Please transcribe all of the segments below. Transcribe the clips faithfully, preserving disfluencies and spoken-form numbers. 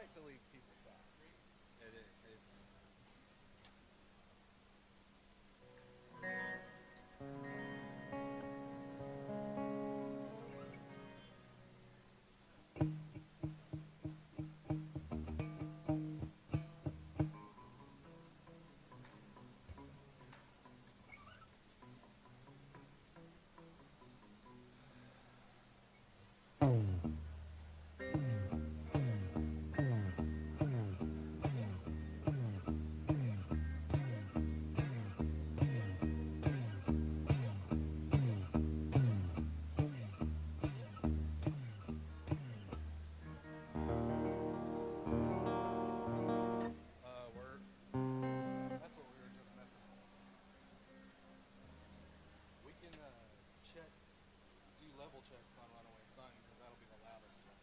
like to leave people sad. It, it, it's uh, we're that's what we were just messing with. We can uh, check, do level checks on Runaway Sun because that'll be the loudest one.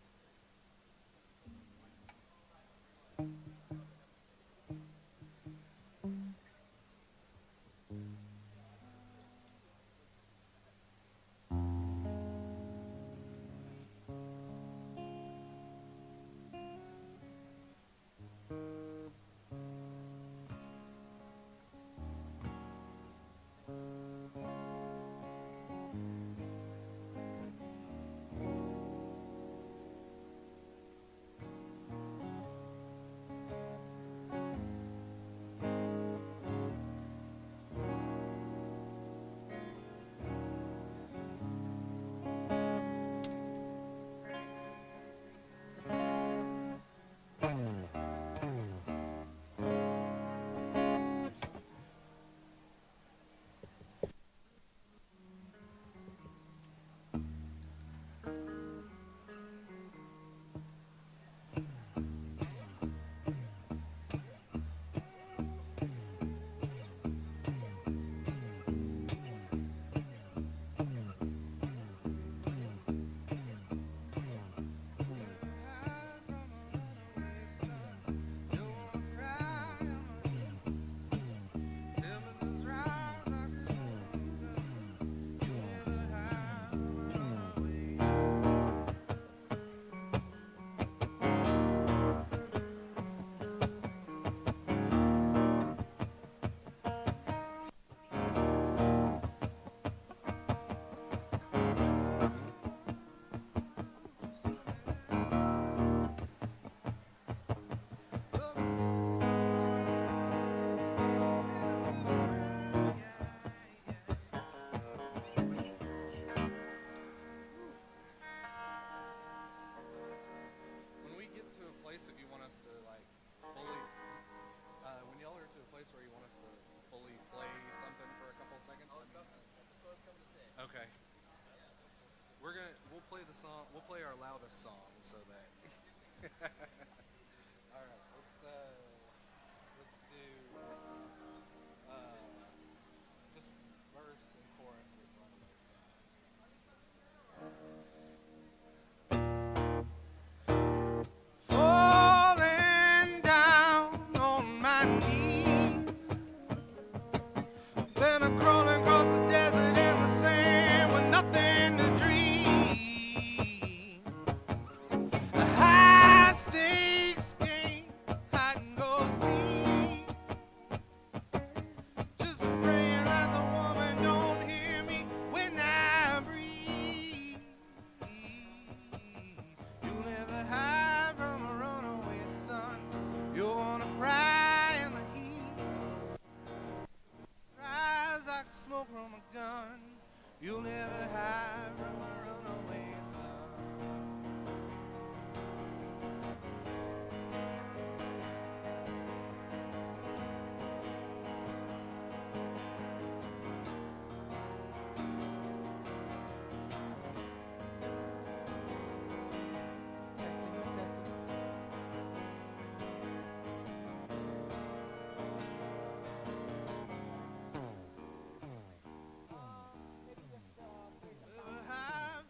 When we get to a place, if you want us to like fully, uh, when y'all are to a place where you want us to fully play something for a couple seconds, let me know. Okay. We're gonna we'll play the song. We'll play our loudest song so that. All right. Let's uh let's do uh just verse and chorus of Runaway Sun. Falling down on my knees, been a crawling across the desert and the sand with nothing to dream. A high stakes game, hide and go seek. Just praying that the woman don't hear me when I breathe. You'll never hide from a runaway sun. You'll wanna cry in the heat. Rise like smoke from a gun. You'll never hide from a runaway sun. Never hide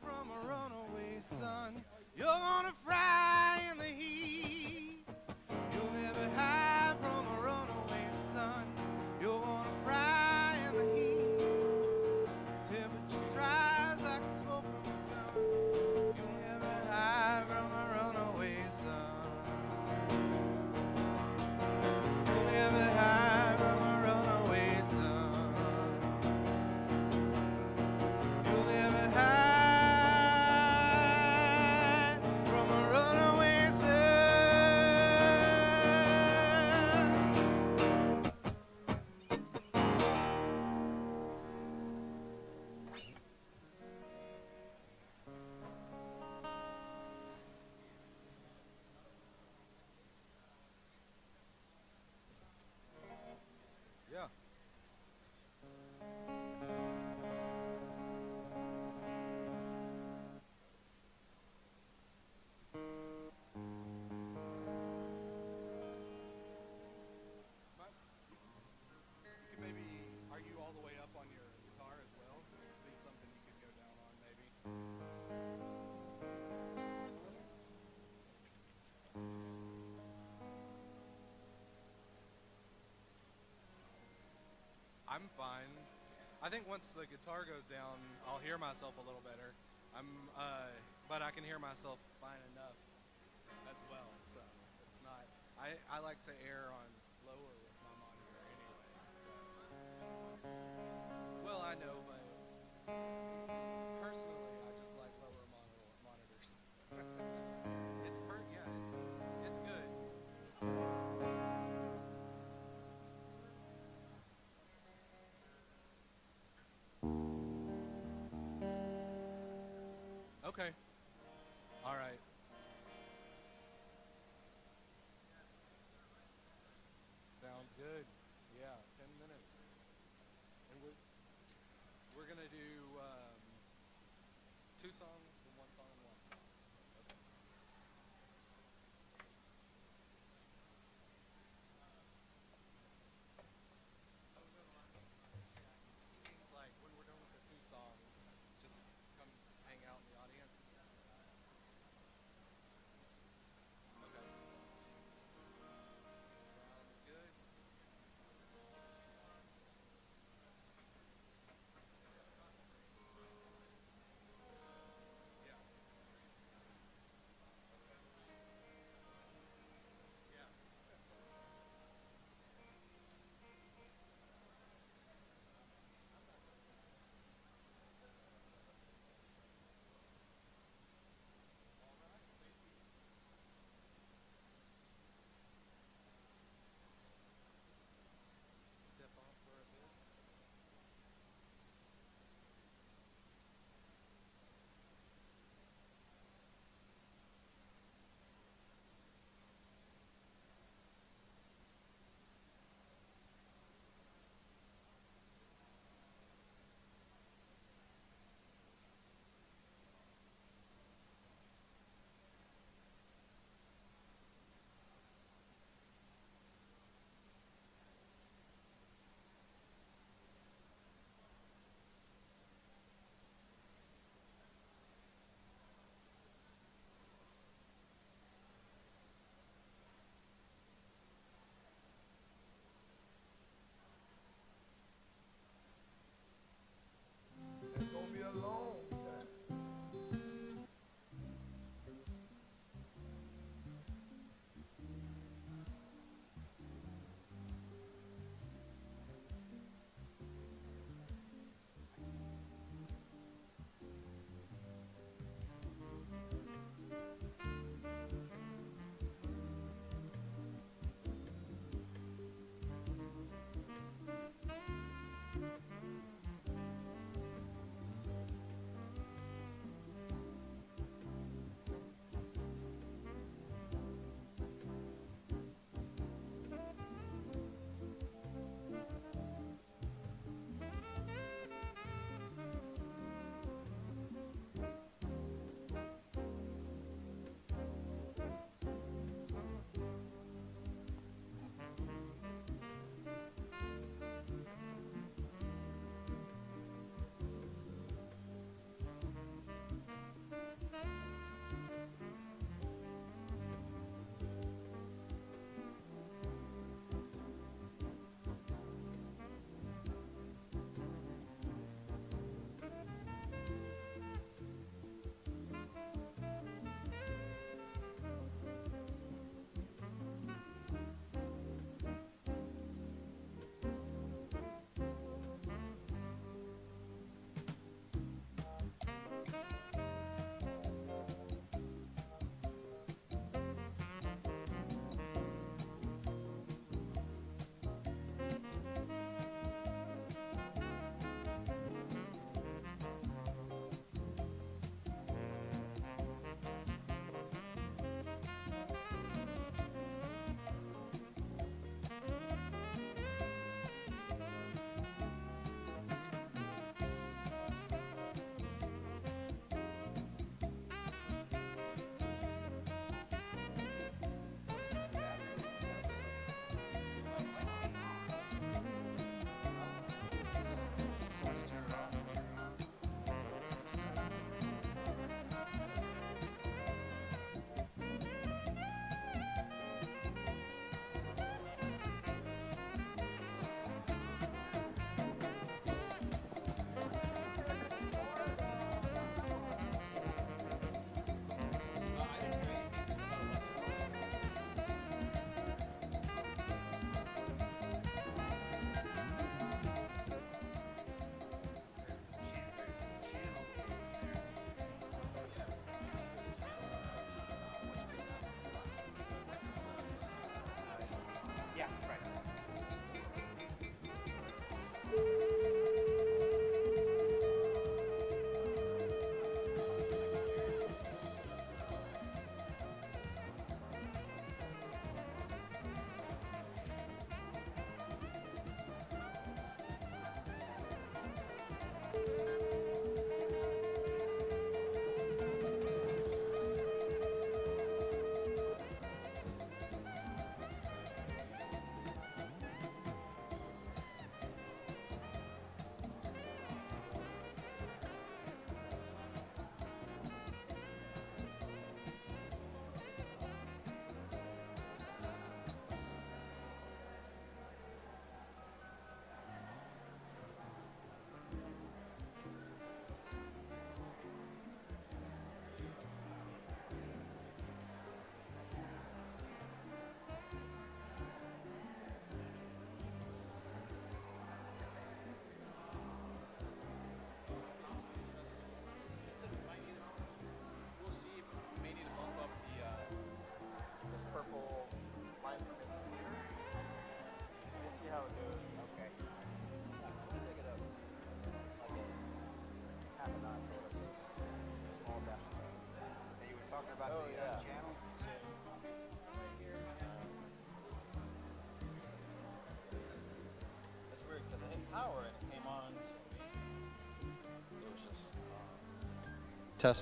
I'm fine. I think once the guitar goes down, I'll hear myself a little better. I'm, uh, but I can hear myself fine enough as well. So it's not. I I like to err on lower with my monitor anyway. So well, I know, but personally, I just like lower monitor monitors. It's per yeah, it's it's good. Okay. All right. Sounds good. Yeah, ten minutes. And we're, we're going to do um, two songs, and one song, and one song. Okay. He means like when we're done with the two songs, just come hang out in the audience. Okay. Sounds good. Test.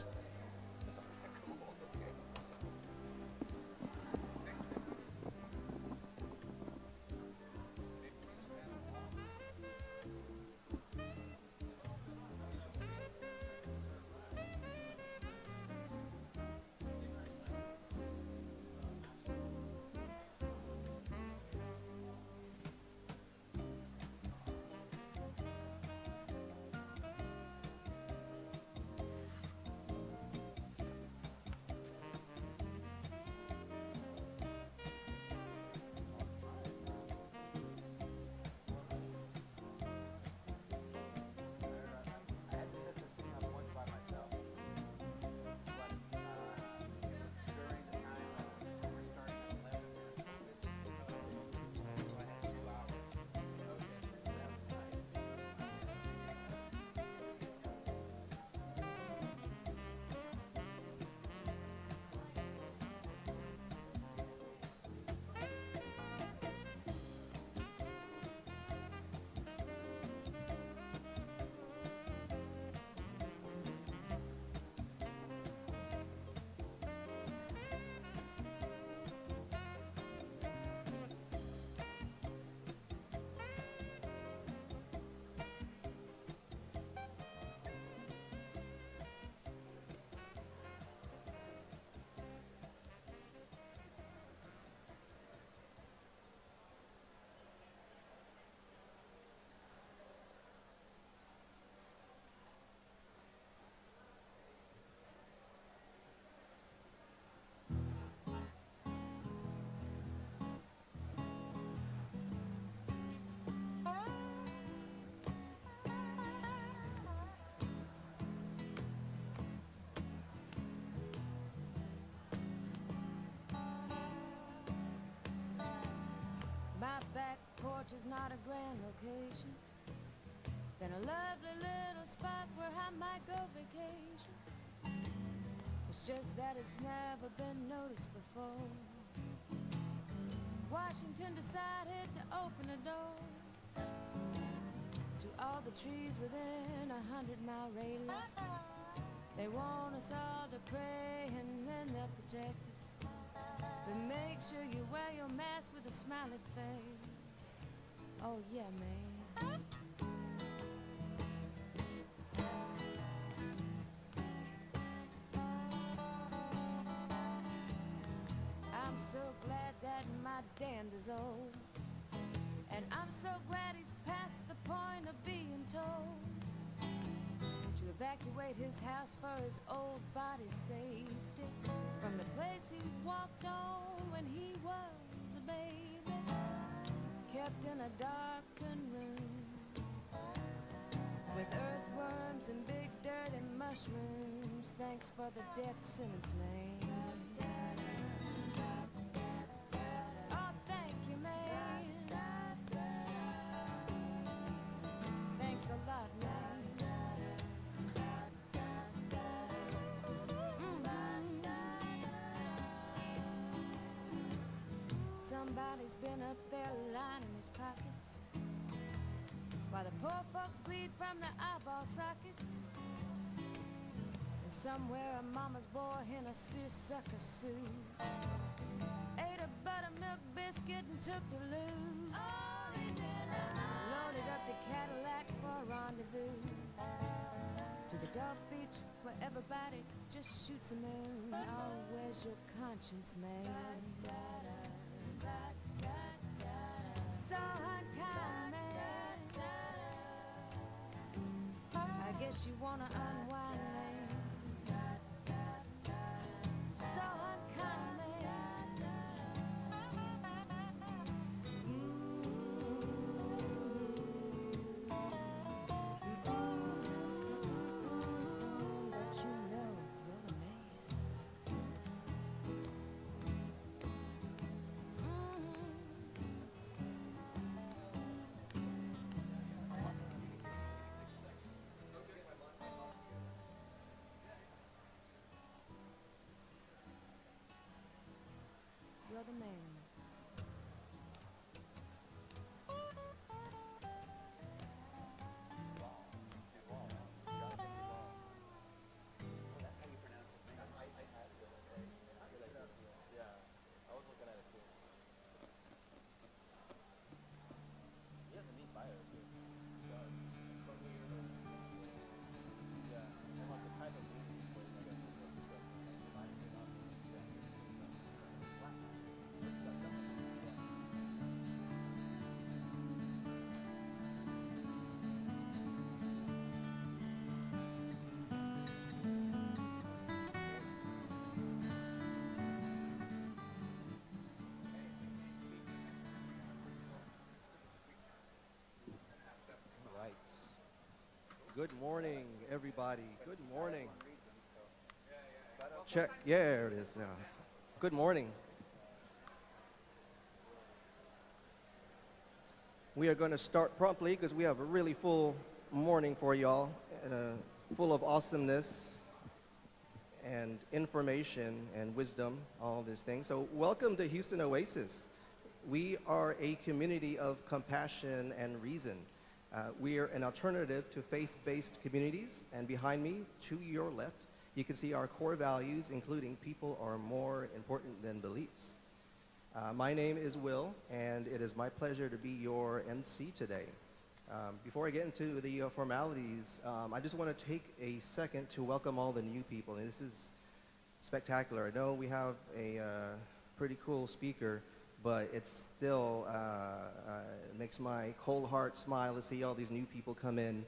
My back porch is not a grand location, then a lovely little spot where I might go vacation. It's just that it's never been noticed before. Washington decided to open a door to all the trees within a hundred mile radius. They want us all to pray and then they'll protect us. But make sure you wear your mask with a smiley face. Oh yeah, man. I'm so glad that my dad is old, and I'm so glad he's past the point of being told to evacuate his house for his old body's safety from the place he walked on when he was a baby, kept in a darkened room with earthworms and big dirt and mushrooms. Thanks for the death sentence, man. Oh, thank you, man. Thanks a lot, man. Somebody's been up there lining his pockets while the poor folks bleed from their eyeball sockets. And somewhere a mama's boy in a seersucker suit ate a buttermilk biscuit and took the loot. Loaded up the Cadillac for a rendezvous to the Gulf Beach where everybody just shoots the moon. Oh, where's your conscience, man? So unkind, man. I guess you wanna unwind, man. So unkind, man. Ooh. But you know you're the man. Good morning, everybody. Good morning. Check. Yeah, there it is now. Good morning. We are going to start promptly because we have a really full morning for y'all, and uh, full of awesomeness and information and wisdom, all these things. So welcome to Houston Oasis. We are a community of compassion and reason. Uh, we are an alternative to faith-based communities, and behind me, to your left, you can see our core values, including people are more important than beliefs. Uh, my name is Will, and it is my pleasure to be your M C today. Um, before I get into the uh, formalities, um, I just want to take a second to welcome all the new people. And this is spectacular. I know we have a uh, pretty cool speaker, but it still uh, uh, makes my cold heart smile to see all these new people come in.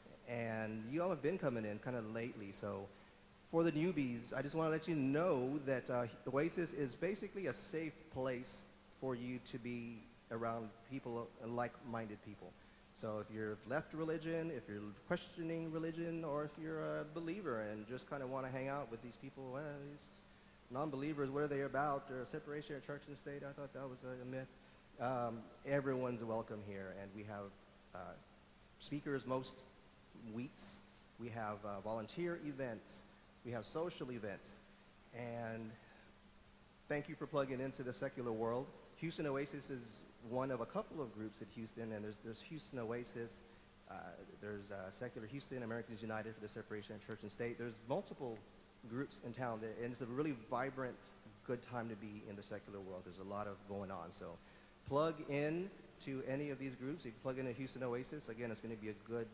And you all have been coming in kind of lately. So for the newbies, I just want to let you know that uh, Oasis is basically a safe place for you to be around people, uh, like-minded people. So if you're left religion, if you're questioning religion, or if you're a believer and just kind of want to hang out with these people, well, these non-believers, what are they about? Or separation of church and state? I thought that was a, a myth. Um, everyone's welcome here, and we have uh, speakers most weeks. We have uh, volunteer events. We have social events. And thank you for plugging into the secular world. Houston Oasis is one of a couple of groups at Houston, and there's, there's Houston Oasis, uh, there's uh, Secular Houston, Americans United for the Separation of Church and State. There's multiple groups in town, that, and it's a really vibrant, good time to be in the secular world. There's a lot of going on, so plug in to any of these groups. If you plug into Houston Oasis, again, it's going to be a good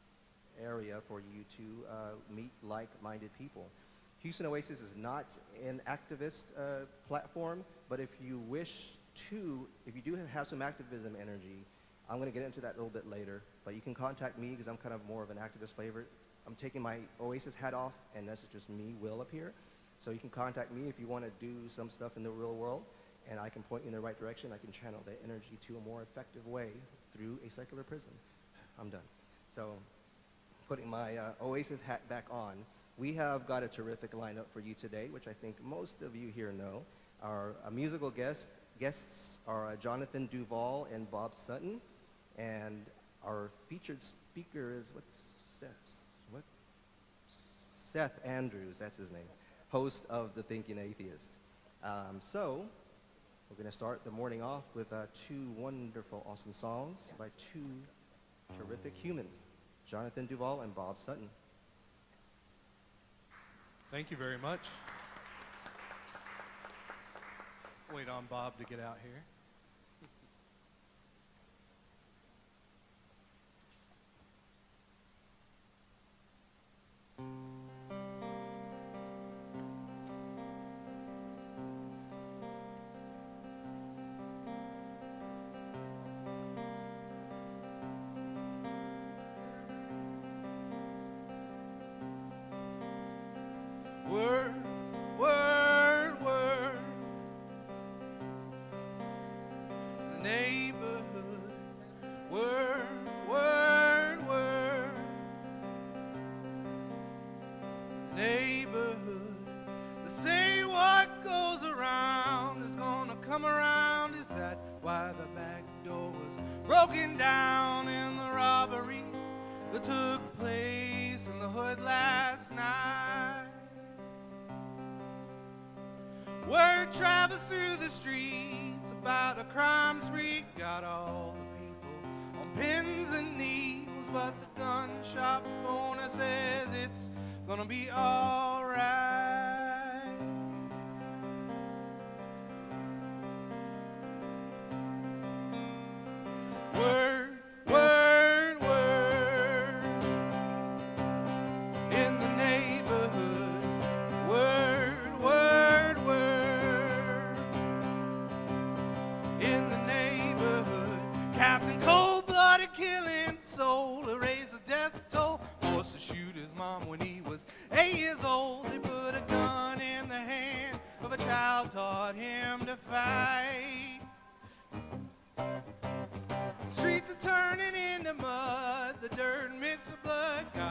area for you to uh, meet like-minded people. Houston Oasis is not an activist uh, platform, but if you wish to, if you do have some activism energy, I'm going to get into that a little bit later, but you can contact me because I'm kind of more of an activist flavor. I'm taking my Oasis hat off, and that's just me, Will, up here. So you can contact me if you want to do some stuff in the real world, and I can point you in the right direction. I can channel that energy to a more effective way through a secular prism. I'm done. So putting my uh, Oasis hat back on, we have got a terrific lineup for you today, which I think most of you here know. Our uh, musical guest, guests are uh, Jonathan Duvall and Bob Sutton, and our featured speaker is, what's Seth? What? Seth Andrews, that's his name, host of the Thinking Atheist. Um, so we're going to start the morning off with uh, two wonderful, awesome songs by two terrific humans, Jonathan Duvall and Bob Sutton. Thank you very much. Wait on Bob to get out here. Word, word, word. The neighborhood. Word, word, word. The neighborhood. They say what goes around is gonna come around. Is that why the back door was broken down in the robbery that took place in the hood last night? Word travels through the streets about a crime spree. Got all the people on pins and needles, but the gun shop owner says it's gonna be all right. Word, word, word. In the neighborhood. Word, word, word. In the neighborhood. Captain Cold-Blooded Killing Soul raised the death toll. Forced to shoot his mom when he was eight years old. They put a gun in the hand of a child, taught him to fight. Streets are turning into mud, the dirt mixed with blood. God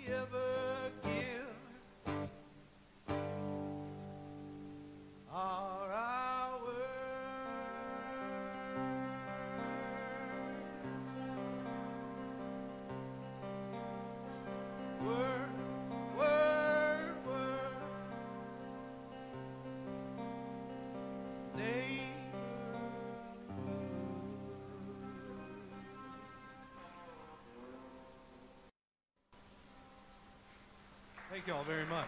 ever give are our words. Word, word, word. Thank you all very much.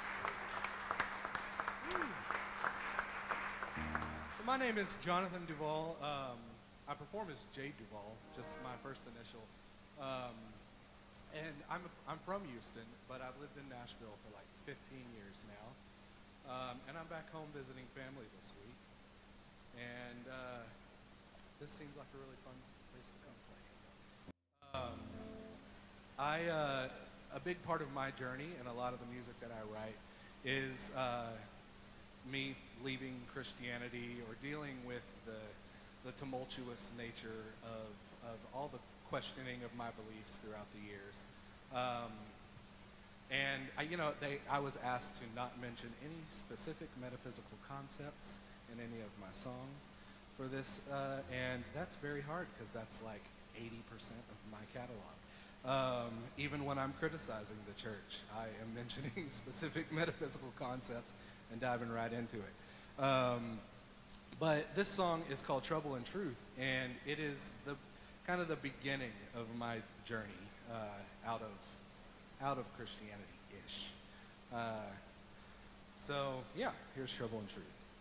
So my name is Jonathan Duvall. Um, I perform as Jay Duvall, just my first initial. Um, and I'm, I'm from Houston, but I've lived in Nashville for like fifteen years now. Um, and I'm back home visiting family this week. And uh, this seems like a really fun place to come play. Um, I, uh, a big part of my journey and a lot of the music that I write is uh, me leaving Christianity or dealing with the, the tumultuous nature of, of all the questioning of my beliefs throughout the years. Um, and I, you know, they, I was asked to not mention any specific metaphysical concepts in any of my songs for this, uh, and that's very hard because that's like eighty percent of my catalog. Um, even when I'm criticizing the church, I am mentioning specific metaphysical concepts and diving right into it. Um, but this song is called Trouble and Truth, and it is the kind of the beginning of my journey uh, out of out of Christianity-ish. Uh, so yeah, here's Trouble and Truth.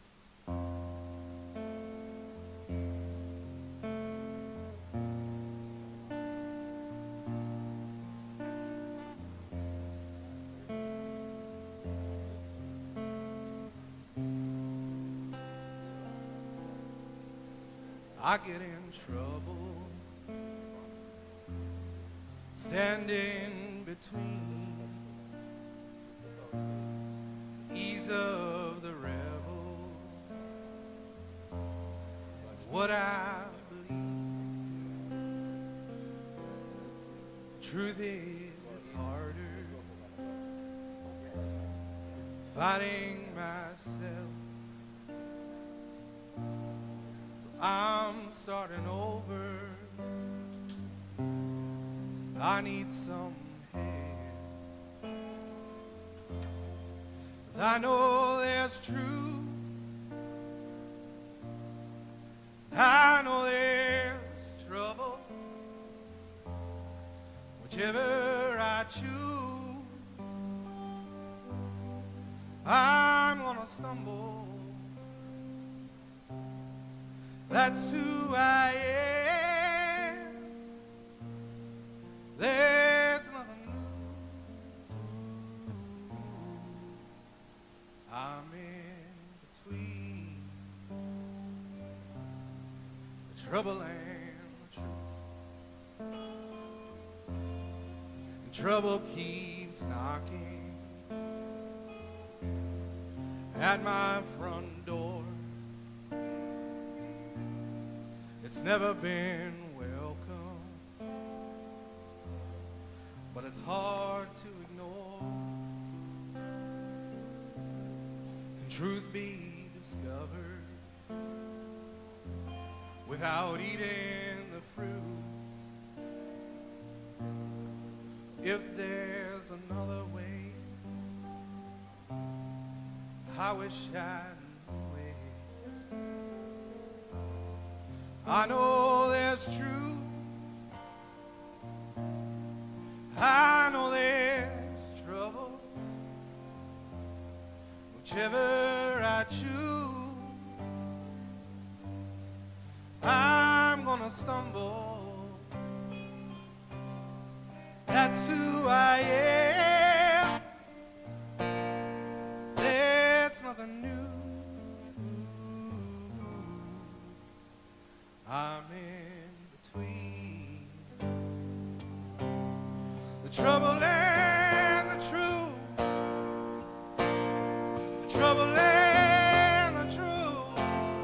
I get in trouble standing between ease of the rebel, what I believe. Truth is, it's harder fighting myself. I'm starting over. I need some help, 'cause I know there's truth. I know there's trouble. Whichever I choose, I'm gonna stumble. That's who I am. There's nothing new. I'm in between the trouble and the truth. And trouble keeps knocking at my front door. It's never been welcome, but it's hard to ignore. Can truth be discovered without eating the fruit? If there's another way, I wish I knew it. I know there's truth. I know there's trouble. Whichever I choose, I'm gonna stumble. That's who I am. There's nothing new. I'm in between the trouble and the truth, the trouble and the truth,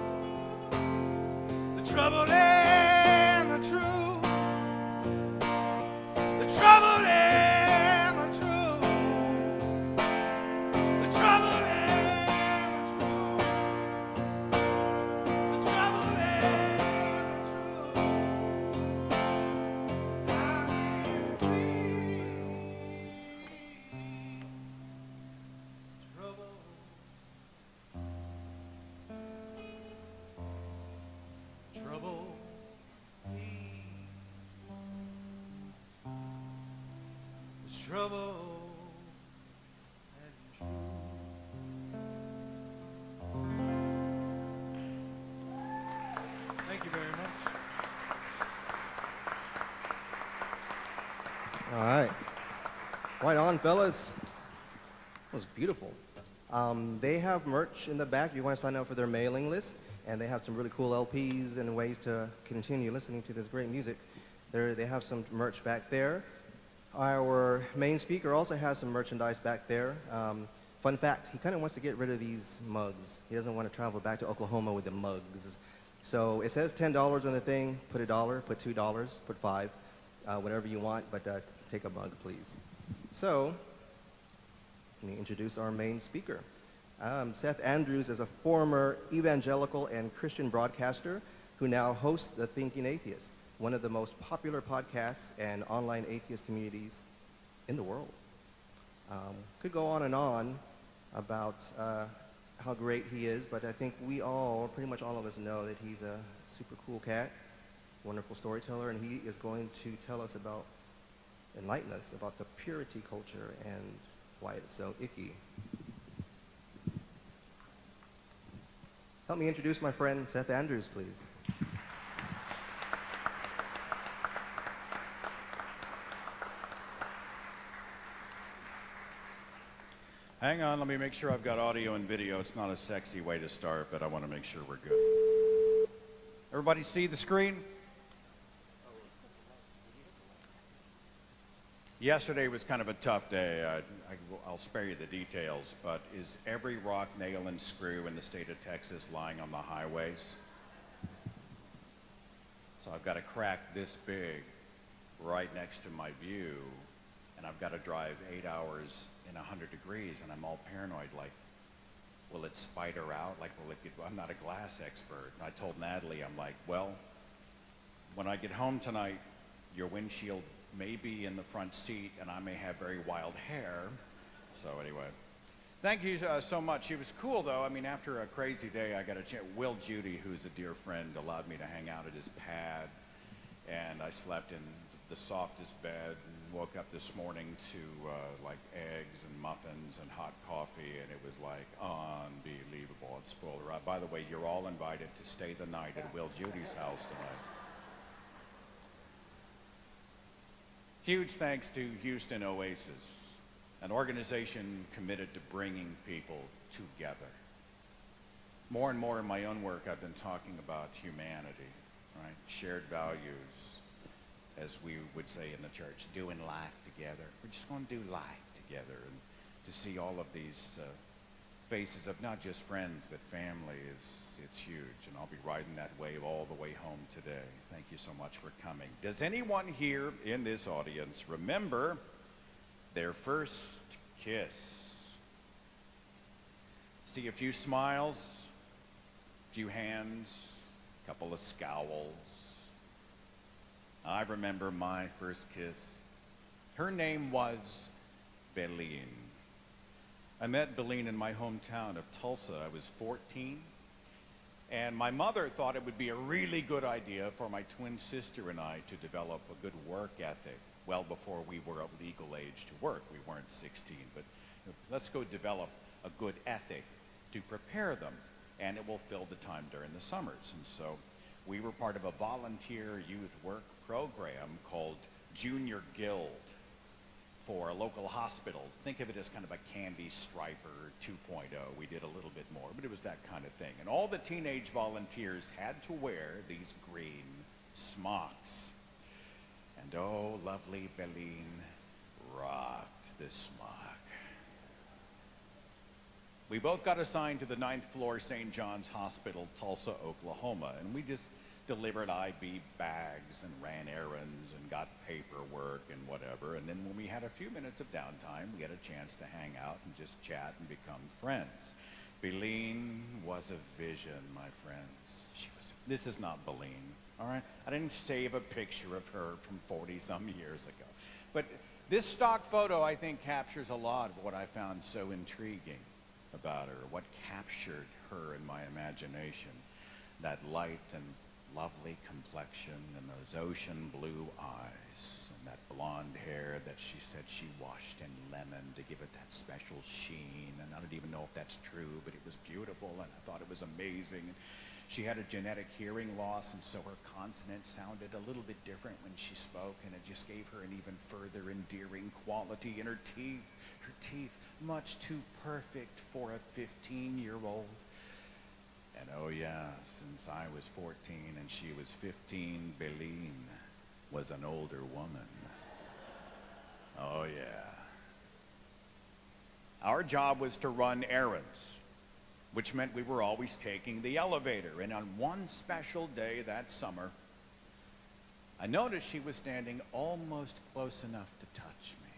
the trouble and the truth, the trouble and the truth. trouble and true. Thank you very much. All right. Right on, fellas. That was beautiful. Um, they have merch in the back if you want to sign up for their mailing list, and they have some really cool L Ps and ways to continue listening to this great music. There, they have some merch back there. Our main speaker also has some merchandise back there. Um, fun fact, he kind of wants to get rid of these mugs. He doesn't want to travel back to Oklahoma with the mugs. So it says ten dollars on the thing. Put a dollar, put two dollars, put five, uh, whatever you want, but uh, take a mug, please. So let me introduce our main speaker. Um, Seth Andrews is a former evangelical and Christian broadcaster who now hosts the Thinking Atheist, one of the most popular podcasts and online atheist communities in the world. Um, could go on and on about uh, how great he is, but I think we all, pretty much all of us know that he's a super cool cat, wonderful storyteller, and he is going to tell us about, enlighten us about the purity culture and why it's so icky. Help me introduce my friend Seth Andrews, please. Hang on, let me make sure I've got audio and video. It's not a sexy way to start, but I want to make sure we're good. Everybody see the screen? Yesterday was kind of a tough day. I, I, I'll spare you the details, but is every rock, nail, and screw in the state of Texas lying on the highways? So I've got a crack this big right next to my view, and I've got to drive eight hours in one hundred degrees, and I'm all paranoid, like, will it spider out? Like, will it get, I'm not a glass expert. And I told Natalie, I'm like, well, when I get home tonight, your windshield may be in the front seat, and I may have very wild hair. So anyway, thank you uh, so much. It was cool, though. I mean, after a crazy day, I got a chance. Will Judy, who's a dear friend, allowed me to hang out at his pad, and I slept in the softest bed and woke up this morning to uh, like eggs and muffins and hot coffee, and it was like unbelievable. It spoiled her. By the way, you're all invited to stay the night at Will Judy's house tonight. Huge thanks to Houston Oasis, an organization committed to bringing people together. More and more in my own work, I've been talking about humanity, right? Shared values, as we would say in the church, doing life together. We're just going to do life together, and to see all of these uh, faces of not just friends but family is it's huge, and I'll be riding that wave all the way home today. Thank you so much for coming. Does anyone here in this audience remember their first kiss? See a few smiles, a few hands, a couple of scowls. I remember my first kiss. Her name was Beline. I met Beline in my hometown of Tulsa. I was fourteen. And my mother thought it would be a really good idea for my twin sister and I to develop a good work ethic well before we were of legal age to work. We weren't sixteen, but let's go develop a good ethic to prepare them, and it will fill the time during the summers. And so we were part of a volunteer youth work program called Junior Guild for a local hospital. Think of it as kind of a Candy Striper two point oh. We did a little bit more, but it was that kind of thing. And all the teenage volunteers had to wear these green smocks. And oh, lovely Beline rocked this smock. We both got assigned to the ninth floor Saint John's Hospital, Tulsa, Oklahoma, and we just delivered I V bags and ran errands and got paperwork and whatever. And then when we had a few minutes of downtime, we had a chance to hang out and just chat and become friends. Beline was a vision, my friends. She was. This is not Beline, all right? I didn't save a picture of her from forty some years ago. But this stock photo, I think, captures a lot of what I found so intriguing about her, what captured her in my imagination. That light and lovely complexion and those ocean blue eyes and that blonde hair that she said she washed in lemon to give it that special sheen. And I don't even know if that's true, but it was beautiful, and I thought it was amazing. She had a genetic hearing loss, and so her consonant sounded a little bit different when she spoke, and it just gave her an even further endearing quality. And her teeth, her teeth, much too perfect for a fifteen-year-old. And oh yeah, since I was fourteen and she was fifteen, Beline was an older woman. Oh yeah. Our job was to run errands, which meant we were always taking the elevator. And on one special day that summer, I noticed she was standing almost close enough to touch me.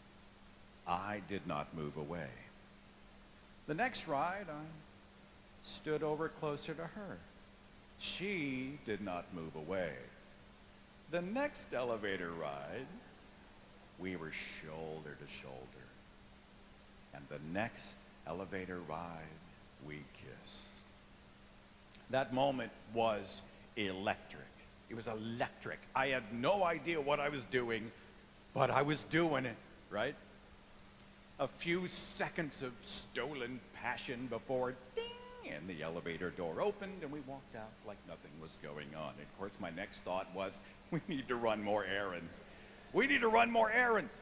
I did not move away. The next ride, I stood over closer to her. She did not move away. The next elevator ride, we were shoulder to shoulder. And the next elevator ride, we kissed. That moment was electric. It was electric. I had no idea what I was doing, but I was doing it, right? A few seconds of stolen passion before ding, and the elevator door opened, and we walked out like nothing was going on. And of course, my next thought was, we need to run more errands. We need to run more errands.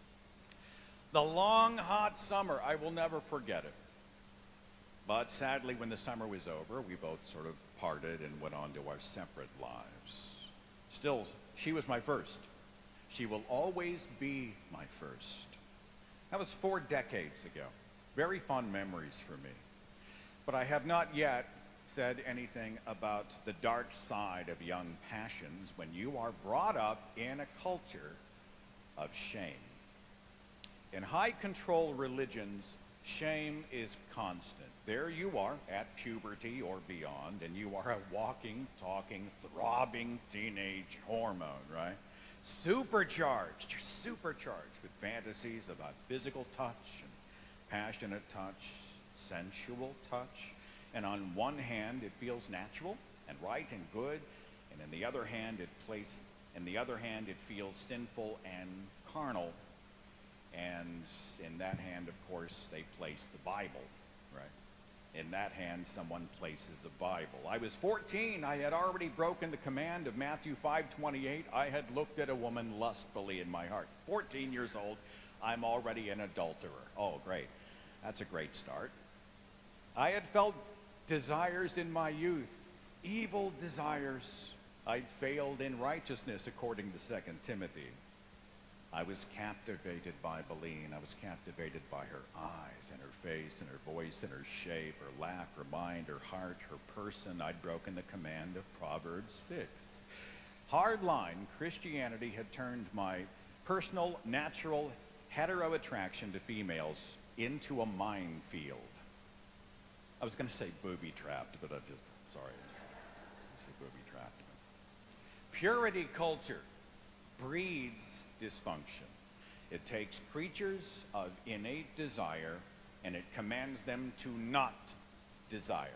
The long, hot summer, I will never forget it. But sadly, when the summer was over, we both sort of parted and went on to our separate lives. Still, she was my first. She will always be my first. That was four decades ago. Very fond memories for me. But I have not yet said anything about the dark side of young passions when you are brought up in a culture of shame. In high control religions, shame is constant. There you are at puberty or beyond, and you are a walking, talking, throbbing teenage hormone, right? Supercharged, you're supercharged with fantasies about physical touch and passionate touch, sensual touch. And on one hand, it feels natural and right and good, and in the other hand, it place, in the other hand, it feels sinful and carnal. And in that hand, of course, they place the Bible, right? In that hand, someone places a Bible. I was fourteen. I had already broken the command of Matthew five twenty-eight. I had looked at a woman lustfully in my heart. fourteen years old, I'm already an adulterer. Oh, great. That's a great start. I had felt desires in my youth, evil desires. I'd failed in righteousness, according to Second Timothy. I was captivated by Beline. I was captivated by her eyes and her face and her voice and her shape, her laugh, her mind, her heart, her person. I'd broken the command of Proverbs six. Hardline Christianity had turned my personal, natural, hetero attraction to females into a minefield. I was going to say booby-trapped, but I just, sorry, I say booby-trapped. Purity culture breeds dysfunction. It takes creatures of innate desire and it commands them to not desire.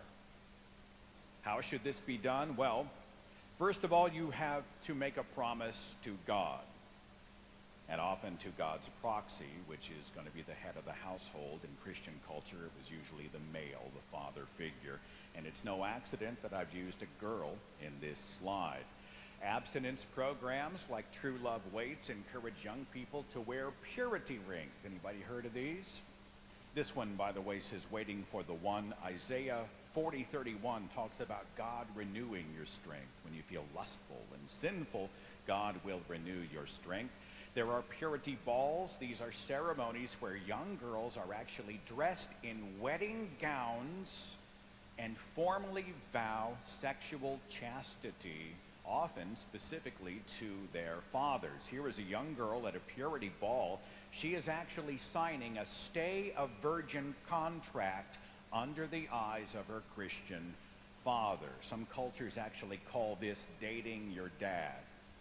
How should this be done? Well, first of all, you have to make a promise to God, and often to God's proxy, which is going to be the head of the household. In Christian culture, it was usually the male, the father figure. And it's no accident that I've used a girl in this slide. Abstinence programs like True Love Waits encourage young people to wear purity rings. Anybody heard of these? This one, by the way, says waiting for the one. Isaiah forty thirty-one talks about God renewing your strength. When you feel lustful and sinful, God will renew your strength. There are purity balls. These are ceremonies where young girls are actually dressed in wedding gowns and formally vow sexual chastity, often specifically to their fathers. Here is a young girl at a purity ball. She is actually signing a stay of virgin contract under the eyes of her Christian father. Some cultures actually call this dating your dad.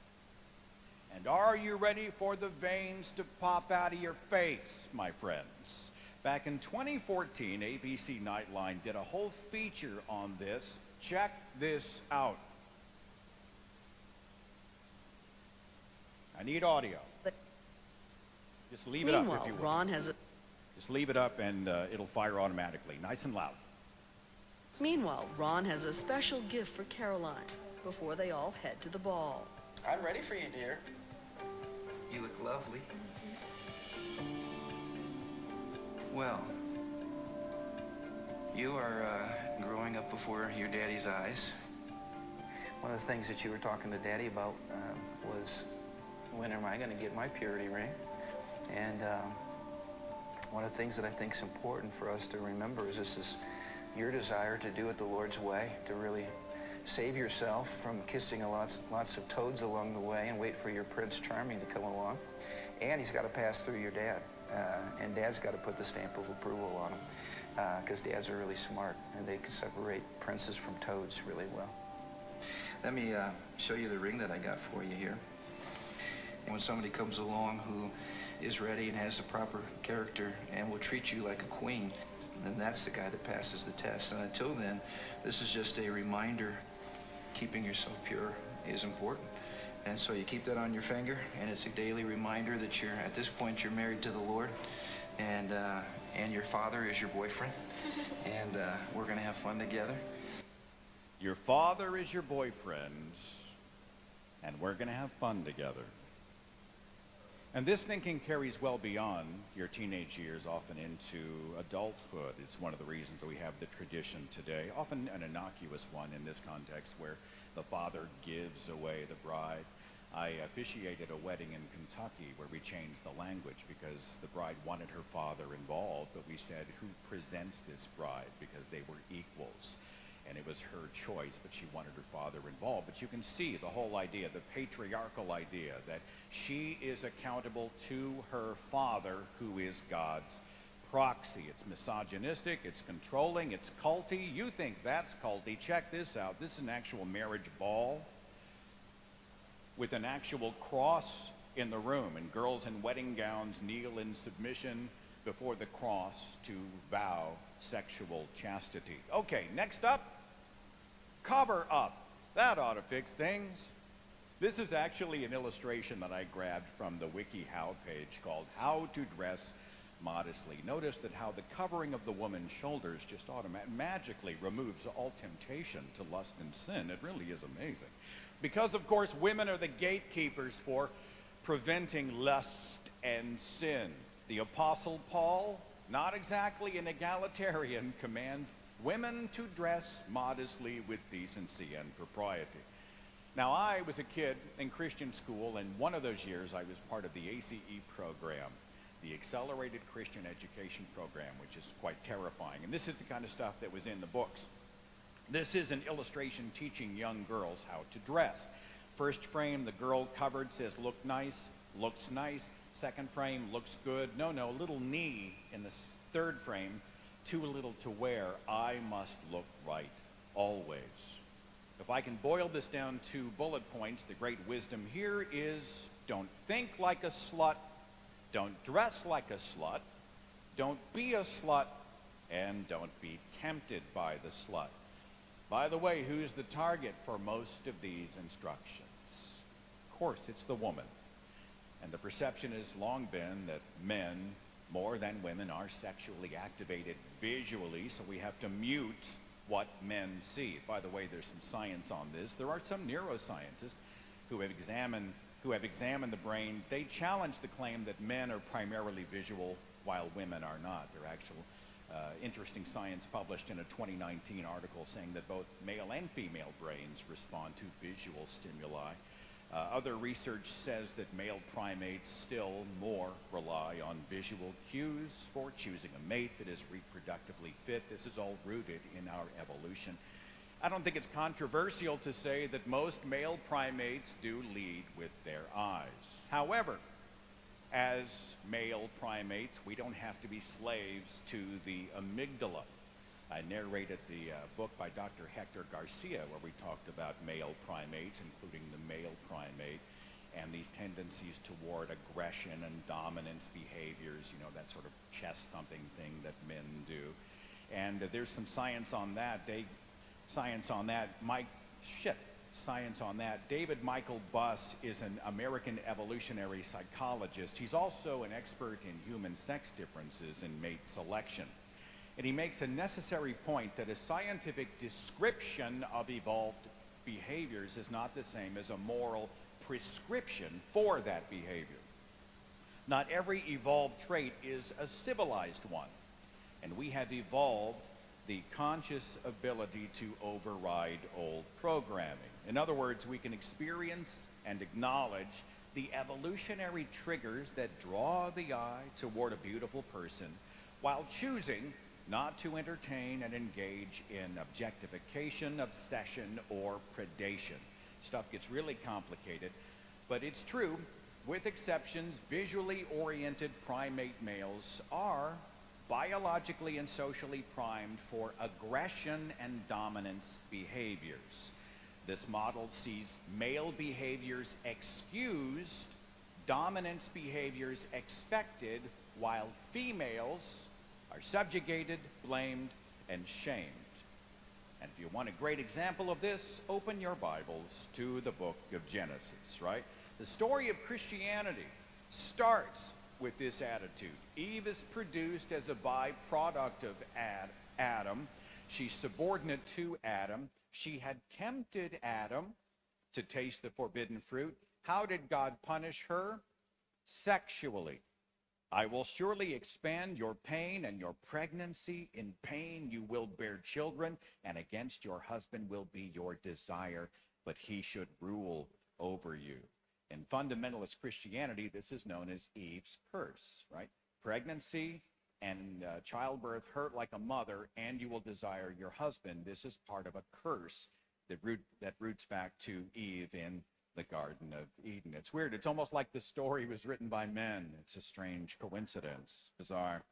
And are you ready for the veins to pop out of your face, my friends? Back in twenty fourteen, A B C Nightline did a whole feature on this. Check this out. I need audio. But just leave it up meanwhile, if you will. Ron has a Just leave it up and uh, it'll fire automatically, nice and loud. Meanwhile, Ron has a special gift for Caroline before they all head to the ball. I'm ready for you, dear. You look lovely. Well, you are uh, growing up before your daddy's eyes. One of the things that you were talking to Daddy about um, was, when am I going to get my purity ring? And um, one of the things that I think is important for us to remember is this is your desire to do it the Lord's way, to really save yourself from kissing a lots, lots of toads along the way and wait for your Prince Charming to come along. And he's got to pass through your dad. Uh, and Dad's got to put the stamp of approval on him, because uh, dads are really smart and they can separate princes from toads really well. Let me uh, show you the ring that I got for you here. And when somebody comes along who is ready and has the proper character and will treat you like a queen, then that's the guy that passes the test. And until then, this is just a reminder. Keeping yourself pure is important. And so you keep that on your finger, and it's a daily reminder that you're, at this point, you're married to the Lord, and, uh, and your father is your boyfriend, and uh, we're going to have fun together. Your father is your boyfriend, and we're going to have fun together. And this thinking carries well beyond your teenage years, often into adulthood. It's one of the reasons that we have the tradition today, often an innocuous one in this context, where the father gives away the bride. I officiated a wedding in Kentucky where we changed the language because the bride wanted her father involved, but we said, who presents this bride? Because they were equals. And it was her choice, but she wanted her father involved. But you can see the whole idea, the patriarchal idea, that she is accountable to her father, who is God's proxy. It's misogynistic, it's controlling, it's culty. You think that's culty. Check this out. This is an actual marriage ball with an actual cross in the room, and girls in wedding gowns kneel in submission before the cross to vow sexual chastity. Okay, next up, cover up. That ought to fix things. This is actually an illustration that I grabbed from the WikiHow page called How to Dress Modestly. Notice that how the covering of the woman's shoulders just automatically, magically removes all temptation to lust and sin. It really is amazing. Because, of course, women are the gatekeepers for preventing lust and sin. The Apostle Paul, not exactly an egalitarian, commands women to dress modestly with decency and propriety. Now, I was a kid in Christian school, and one of those years I was part of the A C E program, the Accelerated Christian Education Program, which is quite terrifying. And this is the kind of stuff that was in the books. This is an illustration teaching young girls how to dress. First frame, the girl covered says, look nice, looks nice. Second frame, looks good. No, no, little knee in the third frame, too little to wear. I must look right always. If I can boil this down to bullet points, the great wisdom here is don't think like a slut, don't dress like a slut, don't be a slut, and don't be tempted by the slut. By the way, who's the target for most of these instructions? Of course, it's the woman. And the perception has long been that men, more than women, are sexually activated visually, so we have to mute what men see. By the way, there's some science on this. There are some neuroscientists who have examined, who have examined the brain. They challenge the claim that men are primarily visual while women are not. There are actual uh, interesting science published in a twenty nineteen article saying that both male and female brains respond to visual stimuli. Uh, other research says that male primates still more rely on visual cues for choosing a mate that is reproductively fit. This is all rooted in our evolution. I don't think it's controversial to say that most male primates do lead with their eyes. However, as male primates, we don't have to be slaves to the amygdala. I narrated the uh, book by Doctor Hector Garcia where we talked about male primates, including the male primate, and these tendencies toward aggression and dominance behaviors, you know, that sort of chest-thumping thing that men do. And uh, there's some science on that. They, science on that. My, shit, science on that. David Michael Buss is an American evolutionary psychologist. He's also an expert in human sex differences and mate selection. And he makes a necessary point that a scientific description of evolved behaviors is not the same as a moral prescription for that behavior. Not every evolved trait is a civilized one, and we have evolved the conscious ability to override old programming. In other words, we can experience and acknowledge the evolutionary triggers that draw the eye toward a beautiful person while choosing not to entertain and engage in objectification, obsession, or predation. Stuff gets really complicated, but it's true. With exceptions, visually oriented primate males are biologically and socially primed for aggression and dominance behaviors. This model sees male behaviors excused, dominance behaviors expected, while females are subjugated, blamed, and shamed. And if you want a great example of this, open your Bibles to the book of Genesis, right? The story of Christianity starts with this attitude. Eve is produced as a byproduct of Ad Adam. She's subordinate to Adam. She had tempted Adam to taste the forbidden fruit. How did God punish her? Sexually. I will surely expand your pain and your pregnancy. In pain you will bear children, and against your husband will be your desire, but he should rule over you. In fundamentalist Christianity, this is known as Eve's curse, right? Pregnancy and uh, childbirth hurt like a mother, and you will desire your husband. This is part of a curse that, root, that roots back to Eve in the Garden of Eden. It's weird. It's almost like the story was written by men. It's a strange coincidence. Bizarre.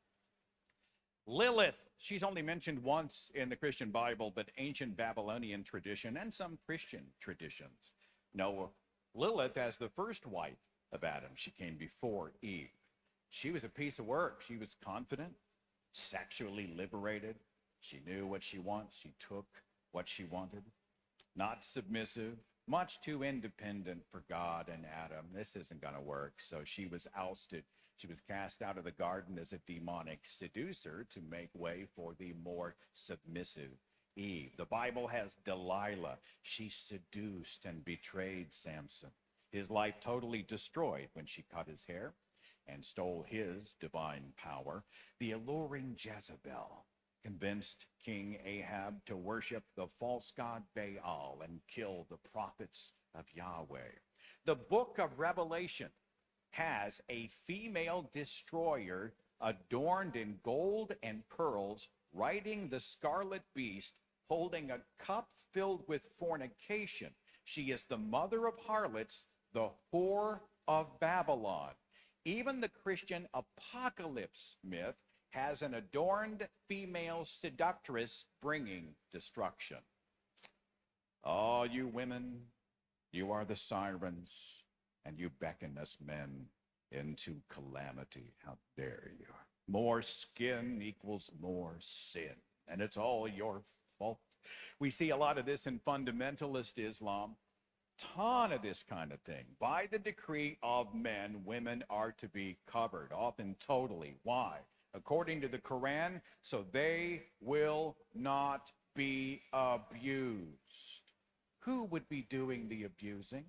Lilith, she's only mentioned once in the Christian Bible, but ancient Babylonian tradition and some Christian traditions know Lilith as the first wife of Adam. She came before Eve. She was a piece of work. She was confident, sexually liberated. She knew what she wants. She took what she wanted. Not submissive, much too independent for God and Adam. This isn't going to work. So she was ousted. She was cast out of the garden as a demonic seducer to make way for the more submissive Eve. The Bible has Delilah. She seduced and betrayed Samson. His life totally destroyed when she cut his hair and stole his divine power. The alluring Jezebel convinced King Ahab to worship the false god Baal and kill the prophets of Yahweh. The book of Revelation has a female destroyer adorned in gold and pearls, riding the scarlet beast, holding a cup filled with fornication. She is the mother of harlots, the whore of Babylon. Even the Christian apocalypse myth has an adorned female seductress bringing destruction. Oh, you women, you are the sirens, and you beckon us men into calamity. How dare you? More skin equals more sin, and it's all your fault. We see a lot of this in fundamentalist Islam. Ton of this kind of thing. By the decree of men, women are to be covered, often totally. Why? According to the Quran, so they will not be abused. Who would be doing the abusing?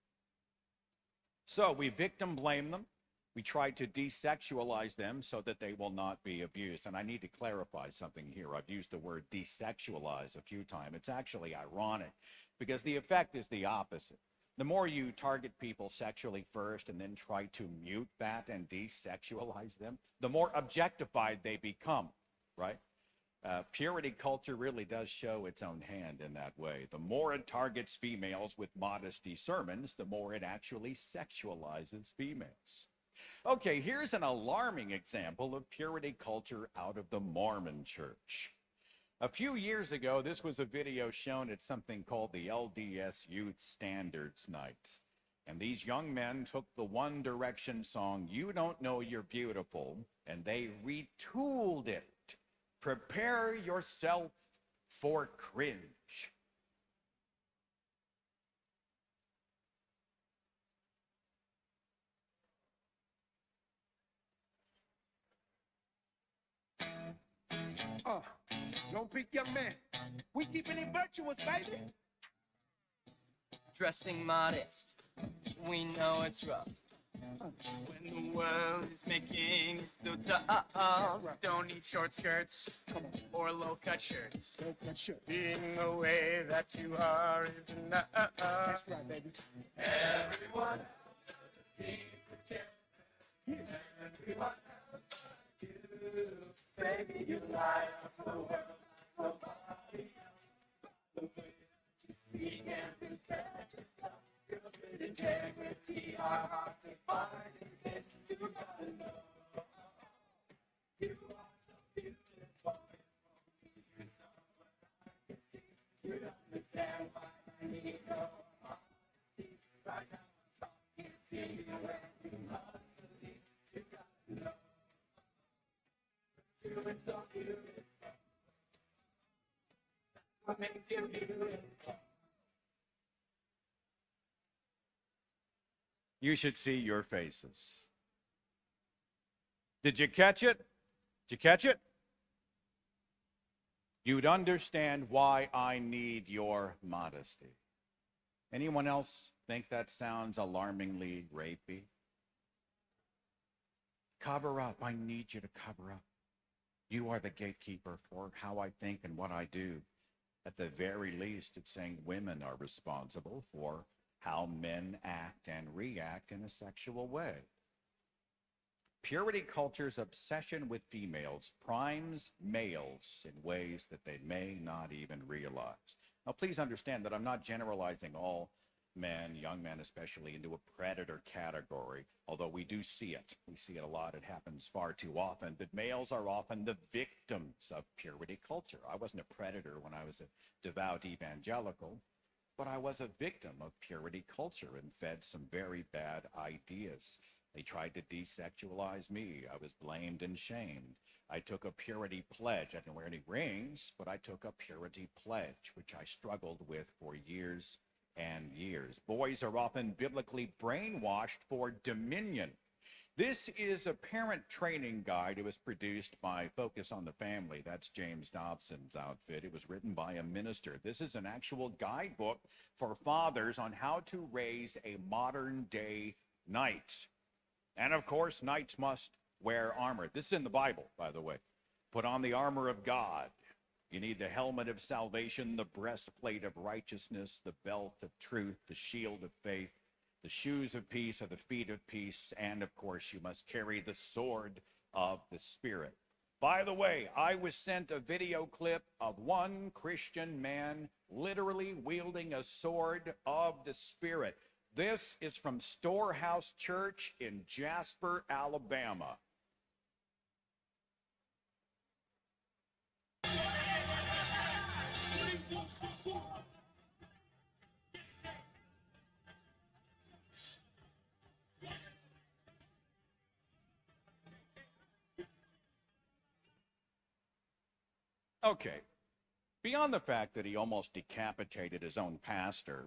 So we victim blame them. We try to desexualize them so that they will not be abused. And I need to clarify something here. I've used the word desexualize a few times. It's actually ironic because the effect is the opposite. The more you target people sexually first and then try to mute that and desexualize them, the more objectified they become, right? Uh, purity culture really does show its own hand in that way. The more it targets females with modesty sermons, the more it actually sexualizes females. Okay, here's an alarming example of purity culture out of the Mormon Church. A few years ago, this was a video shown at something called the L D S Youth Standards Nights. And these young men took the One Direction song, You Don't Know You're Beautiful, and they retooled it. Prepare yourself for cringe. Uh, don't peek, young man. We keeping it virtuous, baby. Dressing modest, we know it's rough. When the world is making it so tough, don't need short skirts or low-cut shirts. Being the way that you are is enough. That's right, baby. Everyone seems to care. Everyone you, baby, you light up the world. Nobody else. The way that you speak and respect yourself. Girls with integrity are hard to find. And you gotta know you are so beautiful. You know what I can see. You understand why I need your honesty. Right now I'm talking to you and you must believe. You gotta know you are so beautiful. What makes you beautiful? You should see your faces. Did you catch it? Did you catch it? You'd understand why I need your modesty. Anyone else think that sounds alarmingly rapey? Cover up. I need you to cover up. You are the gatekeeper for how I think and what I do. At the very least, it's saying women are responsible for how men act and react in a sexual way. Purity culture's obsession with females primes males in ways that they may not even realize. Now, please understand that I'm not generalizing all men, young men especially, into a predator category, although we do see it. We see it a lot. It happens far too often. But males are often the victims of purity culture. I wasn't a predator when I was a devout evangelical, but I was a victim of purity culture and fed some very bad ideas. They tried to desexualize me. I was blamed and shamed. I took a purity pledge. I didn't wear any rings, but I took a purity pledge, which I struggled with for years and years. Boys are often biblically brainwashed for dominion. This is a parent training guide. It was produced by Focus on the Family. That's James Dobson's outfit. It was written by a minister. This is an actual guidebook for fathers on how to raise a modern day knight. And of course, knights must wear armor. This is in the Bible, by the way. Put on the armor of God. You need the helmet of salvation, the breastplate of righteousness, the belt of truth, the shield of faith, the shoes of peace are the feet of peace, and of course you must carry the sword of the Spirit. By the way, I was sent a video clip of one Christian man literally wielding a sword of the Spirit. This is from Storehouse Church in Jasper, Alabama. Okay, beyond the fact that he almost decapitated his own pastor,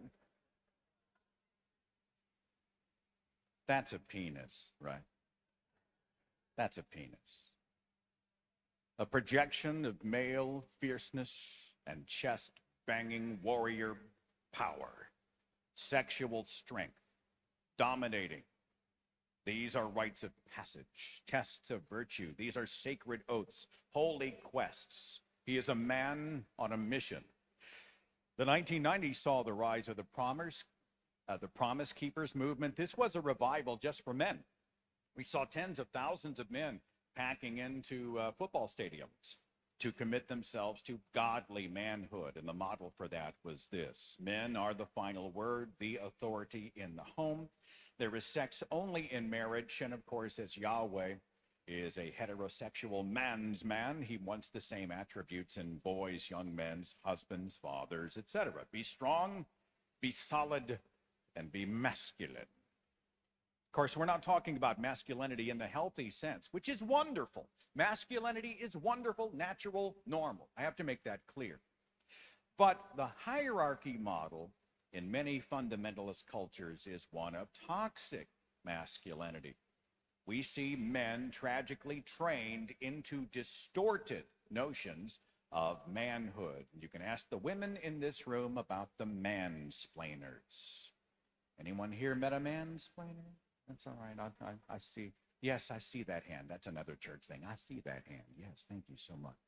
that's a penis, right? That's a penis. A projection of male fierceness and chest-banging warrior power, sexual strength, dominating. These are rites of passage, tests of virtue. These are sacred oaths, holy quests. He is a man on a mission. The nineteen nineties saw the rise of the Promise, uh, the Promise Keepers movement. This was a revival just for men. We saw tens of thousands of men packing into uh, football stadiums to commit themselves to godly manhood. And the model for that was this: men are the final word, the authority in the home. There is sex only in marriage. And of course, as Yahweh is a heterosexual man's man, he wants the same attributes in boys, young men, husbands, fathers, et cetera. Be strong, be solid, and be masculine. Of course, we're not talking about masculinity in the healthy sense, which is wonderful. Masculinity is wonderful, natural, normal. I have to make that clear. But the hierarchy model in many fundamentalist cultures is one of toxic masculinity. We see men tragically trained into distorted notions of manhood. You can ask the women in this room about the mansplainers. Anyone here met a mansplainer? That's all right. I, I, I see. Yes, I see that hand. That's another church thing. I see that hand. Yes, thank you so much.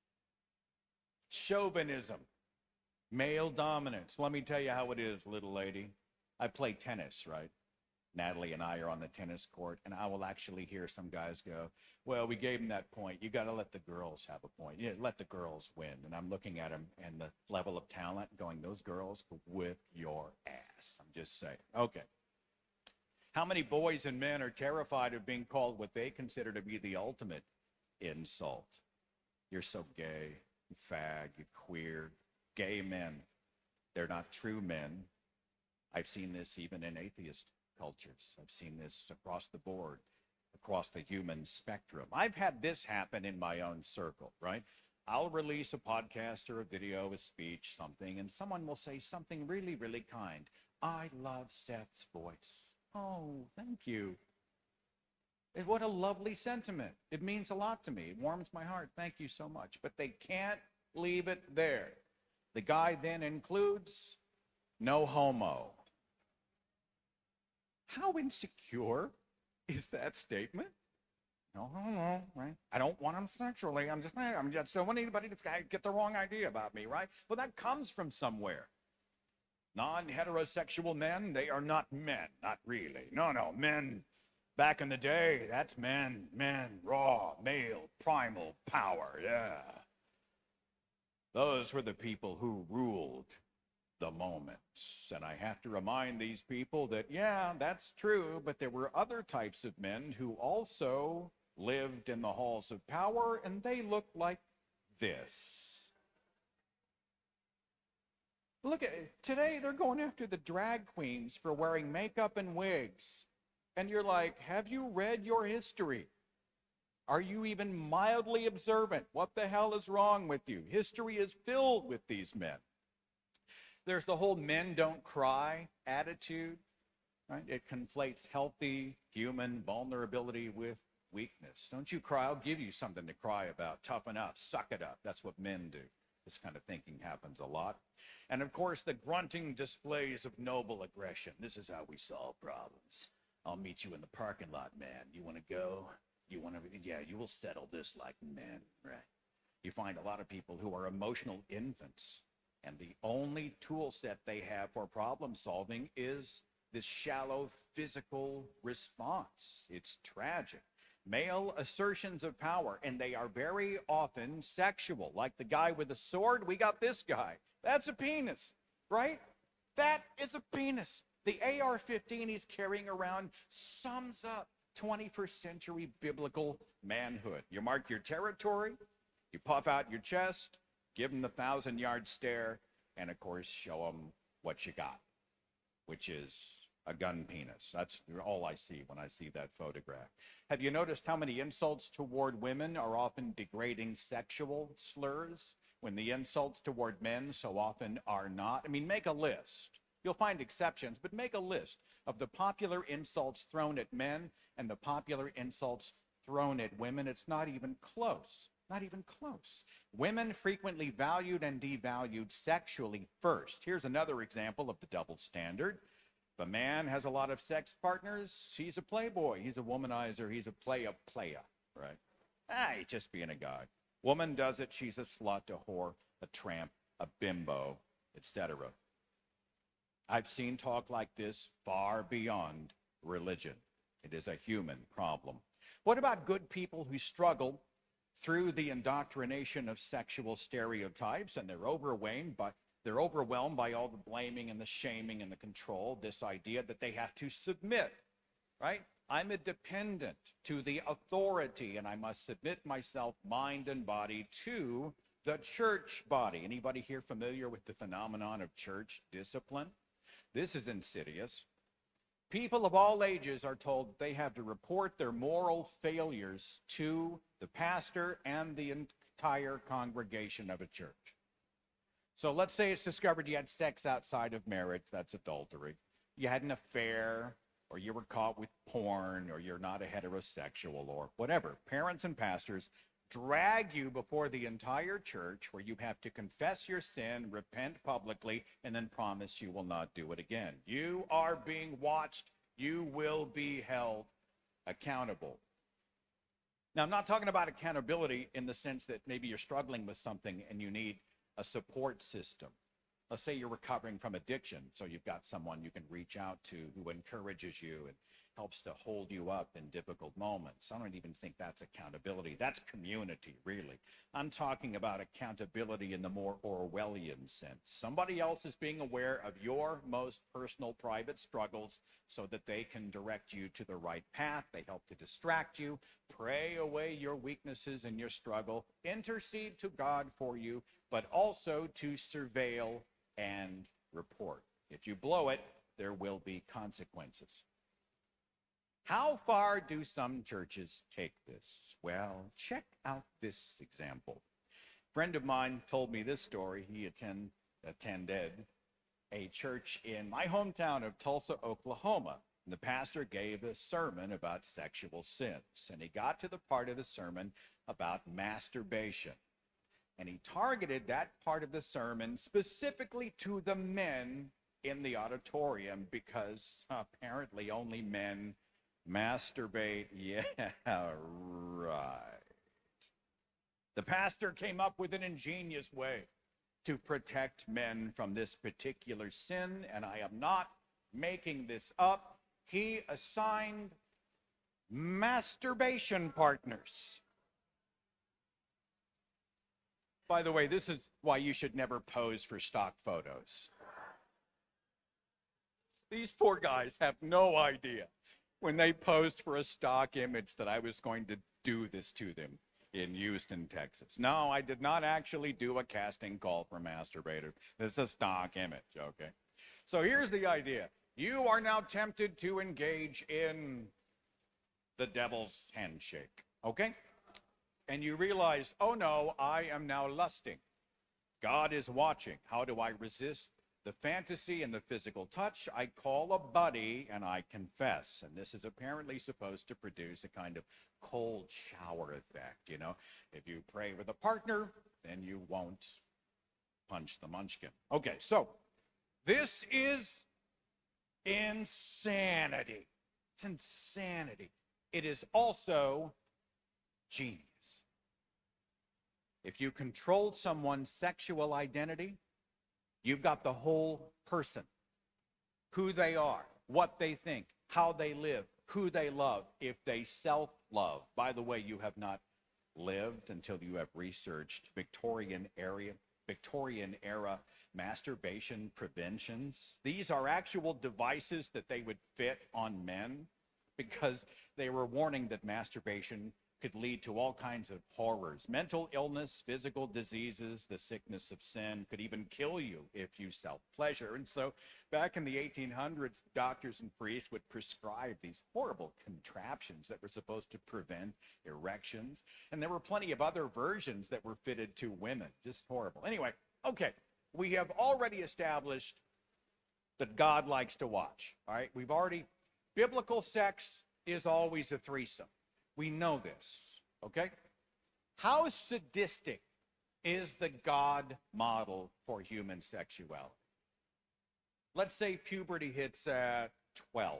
Chauvinism, male dominance. Let me tell you how it is, little lady. I play tennis, right? Natalie and I are on the tennis court, and I will actually hear some guys go, well, we gave him that point. You got to let the girls have a point. Yeah, let the girls win. And I'm looking at them and the level of talent going, those girls could whip your ass. I'm just saying. Okay. How many boys and men are terrified of being called what they consider to be the ultimate insult? You're so gay, you fag, you queer. Gay men, they're not true men. I've seen this even in atheist cultures. I've seen this across the board, across the human spectrum. I've had this happen in my own circle, right? I'll release a podcast or a video, a speech, something, and someone will say something really, really kind. I love Seth's voice. Oh, thank you. And what a lovely sentiment. It means a lot to me. It warms my heart. Thank you so much. But they can't leave it there. The guy then includes no homo. How insecure is that statement? No, no, no, right? I don't want him sexually. I'm just, I'm just don't want anybody to get the wrong idea about me, right? Well, that comes from somewhere. Non-heterosexual men, they are not men, not really. No, no, men back in the day, that's men, men, raw, male, primal power, yeah. Those were the people who ruled the moments. And I have to remind these people that, yeah, that's true, but there were other types of men who also lived in the halls of power, and they looked like this. Look at it. Today, they're going after the drag queens for wearing makeup and wigs. And you're like, have you read your history? Are you even mildly observant? What the hell is wrong with you? History is filled with these men. There's the whole men don't cry attitude, right? It conflates healthy human vulnerability with weakness. Don't you cry? I'll give you something to cry about. Toughen up, suck it up. That's what men do. This kind of thinking happens a lot. And of course, the grunting displays of noble aggression. This is how we solve problems. I'll meet you in the parking lot, man. You want to go? You want to, yeah, you will settle this like men, right? You find a lot of people who are emotional infants, and the only tool set they have for problem solving is this shallow physical response. It's tragic. Male assertions of power, and they are very often sexual. Like the guy with the sword, we got this guy. That's a penis, right? That is a penis. The A R fifteen he's carrying around sums up twenty-first century biblical manhood. You mark your territory, you puff out your chest, give them the thousand-yard stare, and of course, show them what you got, which is a gun penis. That's all I see when I see that photograph. Have you noticed how many insults toward women are often degrading sexual slurs, when the insults toward men so often are not? I mean, make a list. You'll find exceptions, but make a list of the popular insults thrown at men and the popular insults thrown at women. It's not even close. Not even close. Women frequently valued and devalued sexually first. Here's another example of the double standard. If a man has a lot of sex partners, he's a playboy, he's a womanizer, he's a playa playa, right? Ah, he's just being a guy. Woman does it, she's a slut, a whore, a tramp, a bimbo, et cetera. I've seen talk like this far beyond religion. It is a human problem. What about good people who struggle through the indoctrination of sexual stereotypes, and they're overwhelmed by, they're overwhelmed by all the blaming and the shaming and the control, this idea that they have to submit, right? I'm a dependent to the authority, and I must submit myself, mind and body, to the church body. Anybody here familiar with the phenomenon of church discipline? This is insidious. People of all ages are told they have to report their moral failures to the pastor and the entire congregation of a church. So let's say it's discovered you had sex outside of marriage. That's adultery. You had an affair. or you were caught with porn, or you're not a heterosexual, or whatever. Parents and pastors drag you before the entire church where you have to confess your sin, repent publicly, and then promise you will not do it again. You are being watched. You will be held accountable. Now, I'm not talking about accountability in the sense that maybe you're struggling with something and you need a support system. Let's say you're recovering from addiction, so you've got someone you can reach out to who encourages you and helps to hold you up in difficult moments. I don't even think that's accountability. That's community, really. I'm talking about accountability in the more Orwellian sense. Somebody else is being aware of your most personal, private struggles so that they can direct you to the right path. They help to distract you, pray away your weaknesses and your struggle, intercede to God for you, but also to surveil and report. If you blow it, there will be consequences. How far do some churches take this? Well, check out this example. A friend of mine told me this story. He attend, attended a church in my hometown of Tulsa, Oklahoma. And the pastor gave a sermon about sexual sins. And he got to the part of the sermon about masturbation. And he targeted that part of the sermon specifically to the men in the auditorium because apparently only men masturbate. Yeah, right. The pastor came up with an ingenious way to protect men from this particular sin, and I am not making this up. He assigned masturbation partners. By the way, this is why you should never pose for stock photos. These poor guys have no idea when they posed for a stock image that I was going to do this to them in Houston, Texas. No, I did not actually do a casting call for masturbators. This is a stock image, okay? So here's the idea. You are now tempted to engage in the devil's handshake, okay? And you realize, oh no, I am now lusting. God is watching. How do I resist the fantasy and the physical touch? I call a buddy and I confess. And this is apparently supposed to produce a kind of cold shower effect, you know? If you pray with a partner, then you won't punch the munchkin. Okay, so this is insanity. It's insanity. It is also genius. If you control someone's sexual identity, you've got the whole person, who they are, what they think, how they live, who they love, if they self-love. By the way, you have not lived until you have researched Victorian era, Victorian era masturbation preventions. These are actual devices that they would fit on men because they were warning that masturbation could lead to all kinds of horrors. Mental illness, physical diseases, the sickness of sin could even kill you if you self-pleasure. And so back in the eighteen hundreds, doctors and priests would prescribe these horrible contraptions that were supposed to prevent erections. And there were plenty of other versions that were fitted to women. Just horrible. Anyway, okay, we have already established that God likes to watch. All right, we've already, biblical sex is always a threesome. We know this, okay? How sadistic is the God model for human sexuality? Let's say puberty hits at twelve.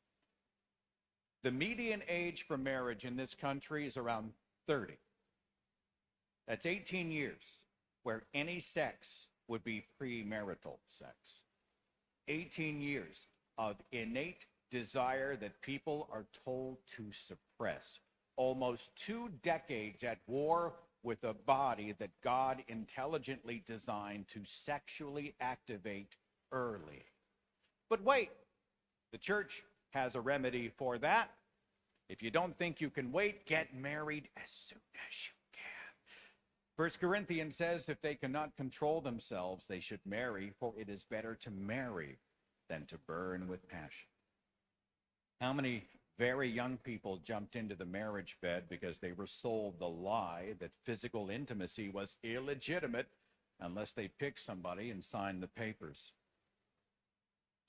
The median age for marriage in this country is around thirty. That's eighteen years where any sex would be premarital sex. eighteen years of innate desire that people are told to suppress. Almost two decades at war with a body that God intelligently designed to sexually activate early. But wait, the church has a remedy for that. If you don't think you can wait, get married as soon as you can. First Corinthians says if they cannot control themselves, they should marry, for it is better to marry than to burn with passion. How many very young people jumped into the marriage bed because they were sold the lie that physical intimacy was illegitimate unless they picked somebody and signed the papers?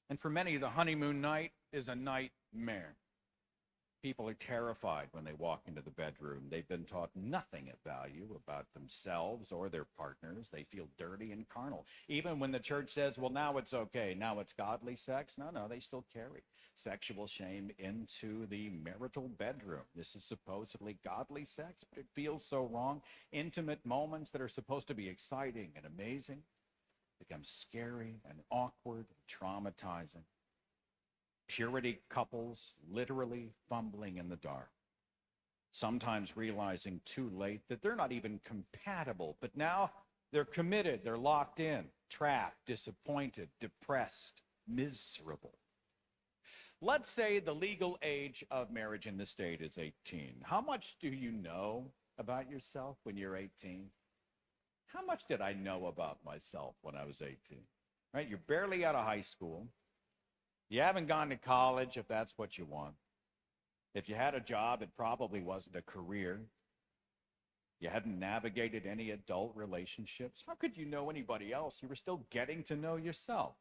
And for many, the honeymoon night is a nightmare. People are terrified when they walk into the bedroom. They've been taught nothing of value about themselves or their partners. They feel dirty and carnal. Even when the church says, well, now it's okay, now it's godly sex, no, no, they still carry sexual shame into the marital bedroom. This is supposedly godly sex, but it feels so wrong. Intimate moments that are supposed to be exciting and amazing become scary and awkward and traumatizing. Purity couples literally fumbling in the dark, sometimes realizing too late that they're not even compatible, but now they're committed, they're locked in, trapped, disappointed, depressed, miserable. Let's say the legal age of marriage in the state is eighteen. How much do you know about yourself when you're eighteen? How much did I know about myself when I was eighteen? Right? You're barely out of high school. You haven't gone to college if that's what you want. If you had a job, it probably wasn't a career. You hadn't navigated any adult relationships. How could you know anybody else? You were still getting to know yourself.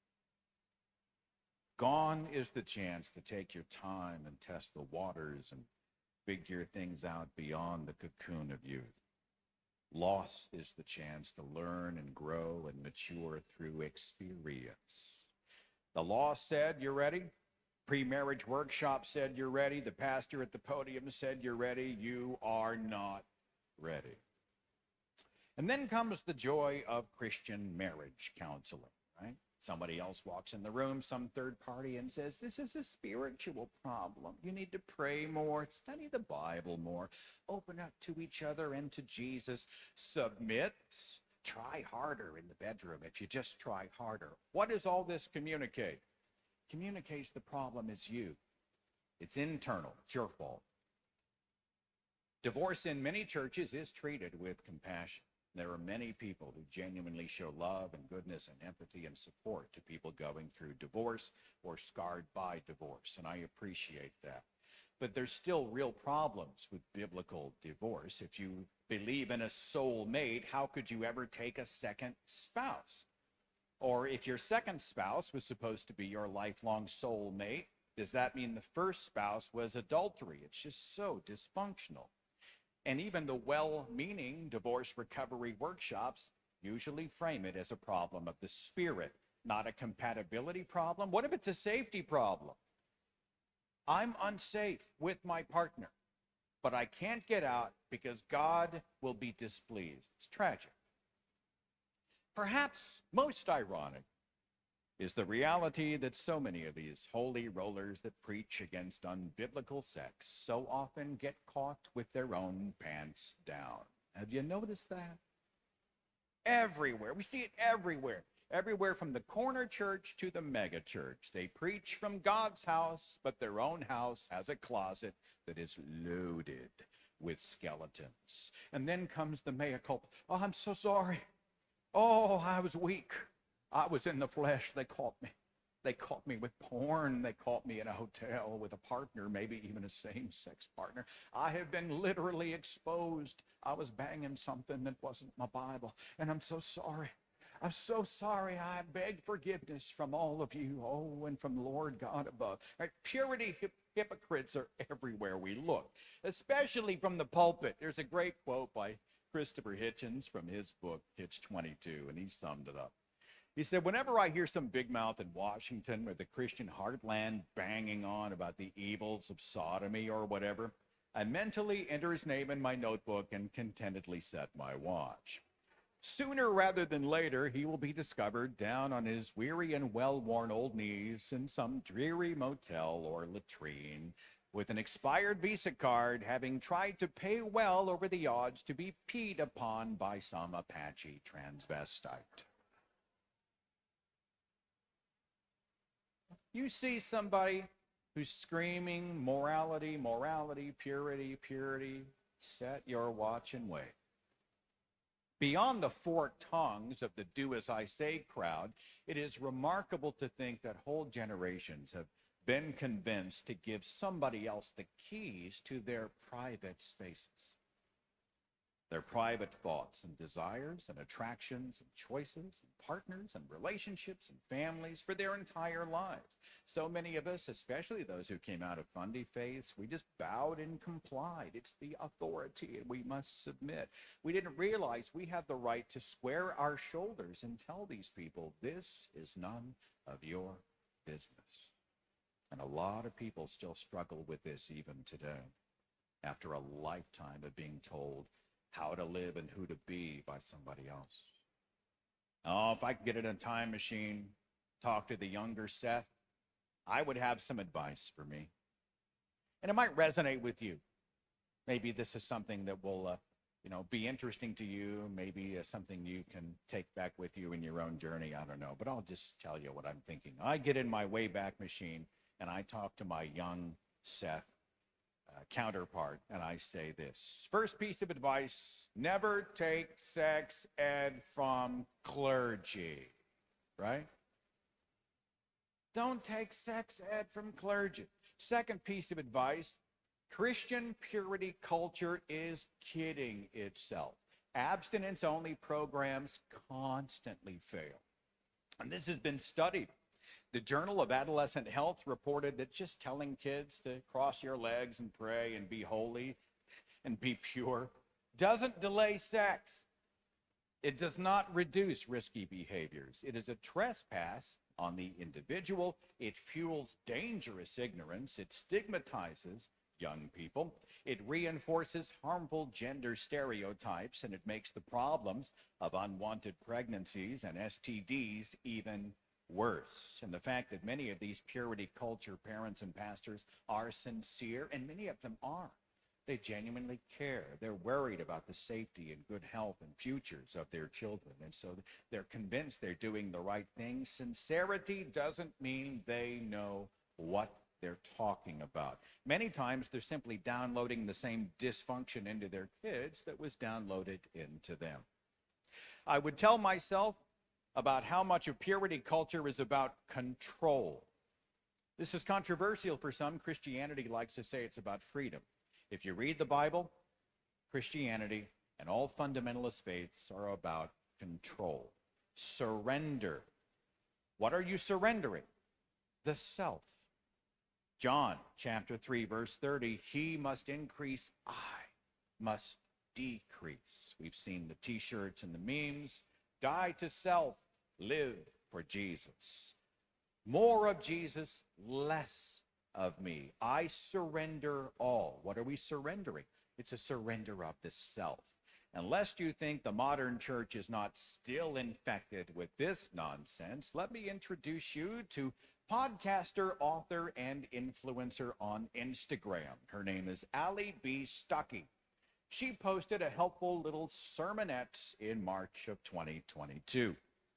Gone is the chance to take your time and test the waters and figure things out beyond the cocoon of youth. Loss is the chance to learn and grow and mature through experience. The law said, you're ready. Pre-marriage workshop said, you're ready. The pastor at the podium said, you're ready. You are not ready. And then comes the joy of Christian marriage counseling, right? Somebody else walks in the room, some third party, and says, this is a spiritual problem. You need to pray more, study the Bible more, open up to each other and to Jesus, submit. Try harder in the bedroom if you just try harder. What does all this communicate? Communicates the problem is you. It's internal. It's your fault. Divorce in many churches is treated with compassion. There are many people who genuinely show love and goodness and empathy and support to people going through divorce or scarred by divorce, and I appreciate that. But there's still real problems with biblical divorce. If you believe in a soulmate, how could you ever take a second spouse? Or if your second spouse was supposed to be your lifelong soulmate, does that mean the first spouse was adultery? It's just so dysfunctional. And even the well-meaning divorce recovery workshops usually frame it as a problem of the spirit, not a compatibility problem. What if it's a safety problem? I'm unsafe with my partner, but I can't get out because God will be displeased. It's tragic. Perhaps most ironic is the reality that so many of these holy rollers that preach against unbiblical sex so often get caught with their own pants down. Have you noticed that? Everywhere. We see it everywhere. Everywhere from the corner church to the mega church. They preach from God's house, but their own house has a closet that is loaded with skeletons. And then comes the mea culpa. Oh, I'm so sorry. Oh, I was weak. I was in the flesh. They caught me. They caught me with porn. They caught me in a hotel with a partner, maybe even a same-sex partner. I have been literally exposed. I was banging something that wasn't my Bible, and I'm so sorry. I'm so sorry. I beg forgiveness from all of you. Oh, and from Lord God above. Right? Purity hip hypocrites are everywhere we look, especially from the pulpit. There's a great quote by Christopher Hitchens from his book, Hitch twenty-two, and he summed it up. He said, whenever I hear some big mouth in Washington or the Christian heartland banging on about the evils of sodomy or whatever, I mentally enter his name in my notebook and contentedly set my watch. Sooner rather than later, he will be discovered down on his weary and well-worn old knees in some dreary motel or latrine with an expired Visa card, having tried to pay well over the odds to be peed upon by some Apache transvestite. You see somebody who's screaming morality, morality, purity, purity, set your watch and wait. Beyond the forked tongues of the do as I say crowd, it is remarkable to think that whole generations have been convinced to give somebody else the keys to their private spaces. their private thoughts and desires and attractions and choices and partners and relationships and families for their entire lives. So many of us, especially those who came out of fundy faiths, we just bowed and complied. It's the authority, and we must submit. We didn't realize we had the right to square our shoulders and tell these people, this is none of your business. And a lot of people still struggle with this even today, after a lifetime of being told how to live and who to be by somebody else. Oh, if I could get in a time machine, talk to the younger Seth, I would have some advice for me. And it might resonate with you. Maybe this is something that will, uh, you know, be interesting to you. Maybe uh, something you can take back with you in your own journey. I don't know. But I'll just tell you what I'm thinking. I get in my Wayback Machine and I talk to my young Seth Uh, counterpart, and I say this. First piece of advice, never take sex ed from clergy, right? Don't take sex ed from clergy. Second piece of advice, Christian purity culture is kidding itself. Abstinence-only programs constantly fail. And this has been studied. The Journal of Adolescent Health reported that just telling kids to cross your legs and pray and be holy and be pure doesn't delay sex. It does not reduce risky behaviors. It is a trespass on the individual. It fuels dangerous ignorance. It stigmatizes young people. It reinforces harmful gender stereotypes, and it makes the problems of unwanted pregnancies and S T Ds even worse. And the fact that many of these purity culture parents and pastors are sincere, and many of them are. They genuinely care. They're worried about the safety and good health and futures of their children. And so they're convinced they're doing the right thing. Sincerity doesn't mean they know what they're talking about. Many times they're simply downloading the same dysfunction into their kids that was downloaded into them. I would tell myself about how much of purity culture is about control. This is controversial for some. Christianity likes to say it's about freedom. If you read the Bible, Christianity and all fundamentalist faiths are about control. Surrender. What are you surrendering? The self. John chapter three, verse thirty, he must increase, I must decrease. We've seen the t-shirts and the memes. Die to self, live for Jesus. More of Jesus, less of me. I surrender all. What are we surrendering? It's a surrender of the self. And lest you think the modern church is not still infected with this nonsense, let me introduce you to podcaster, author, and influencer on Instagram. Her name is Allie B. Stuckey. She posted a helpful little sermonette in March of twenty twenty-two.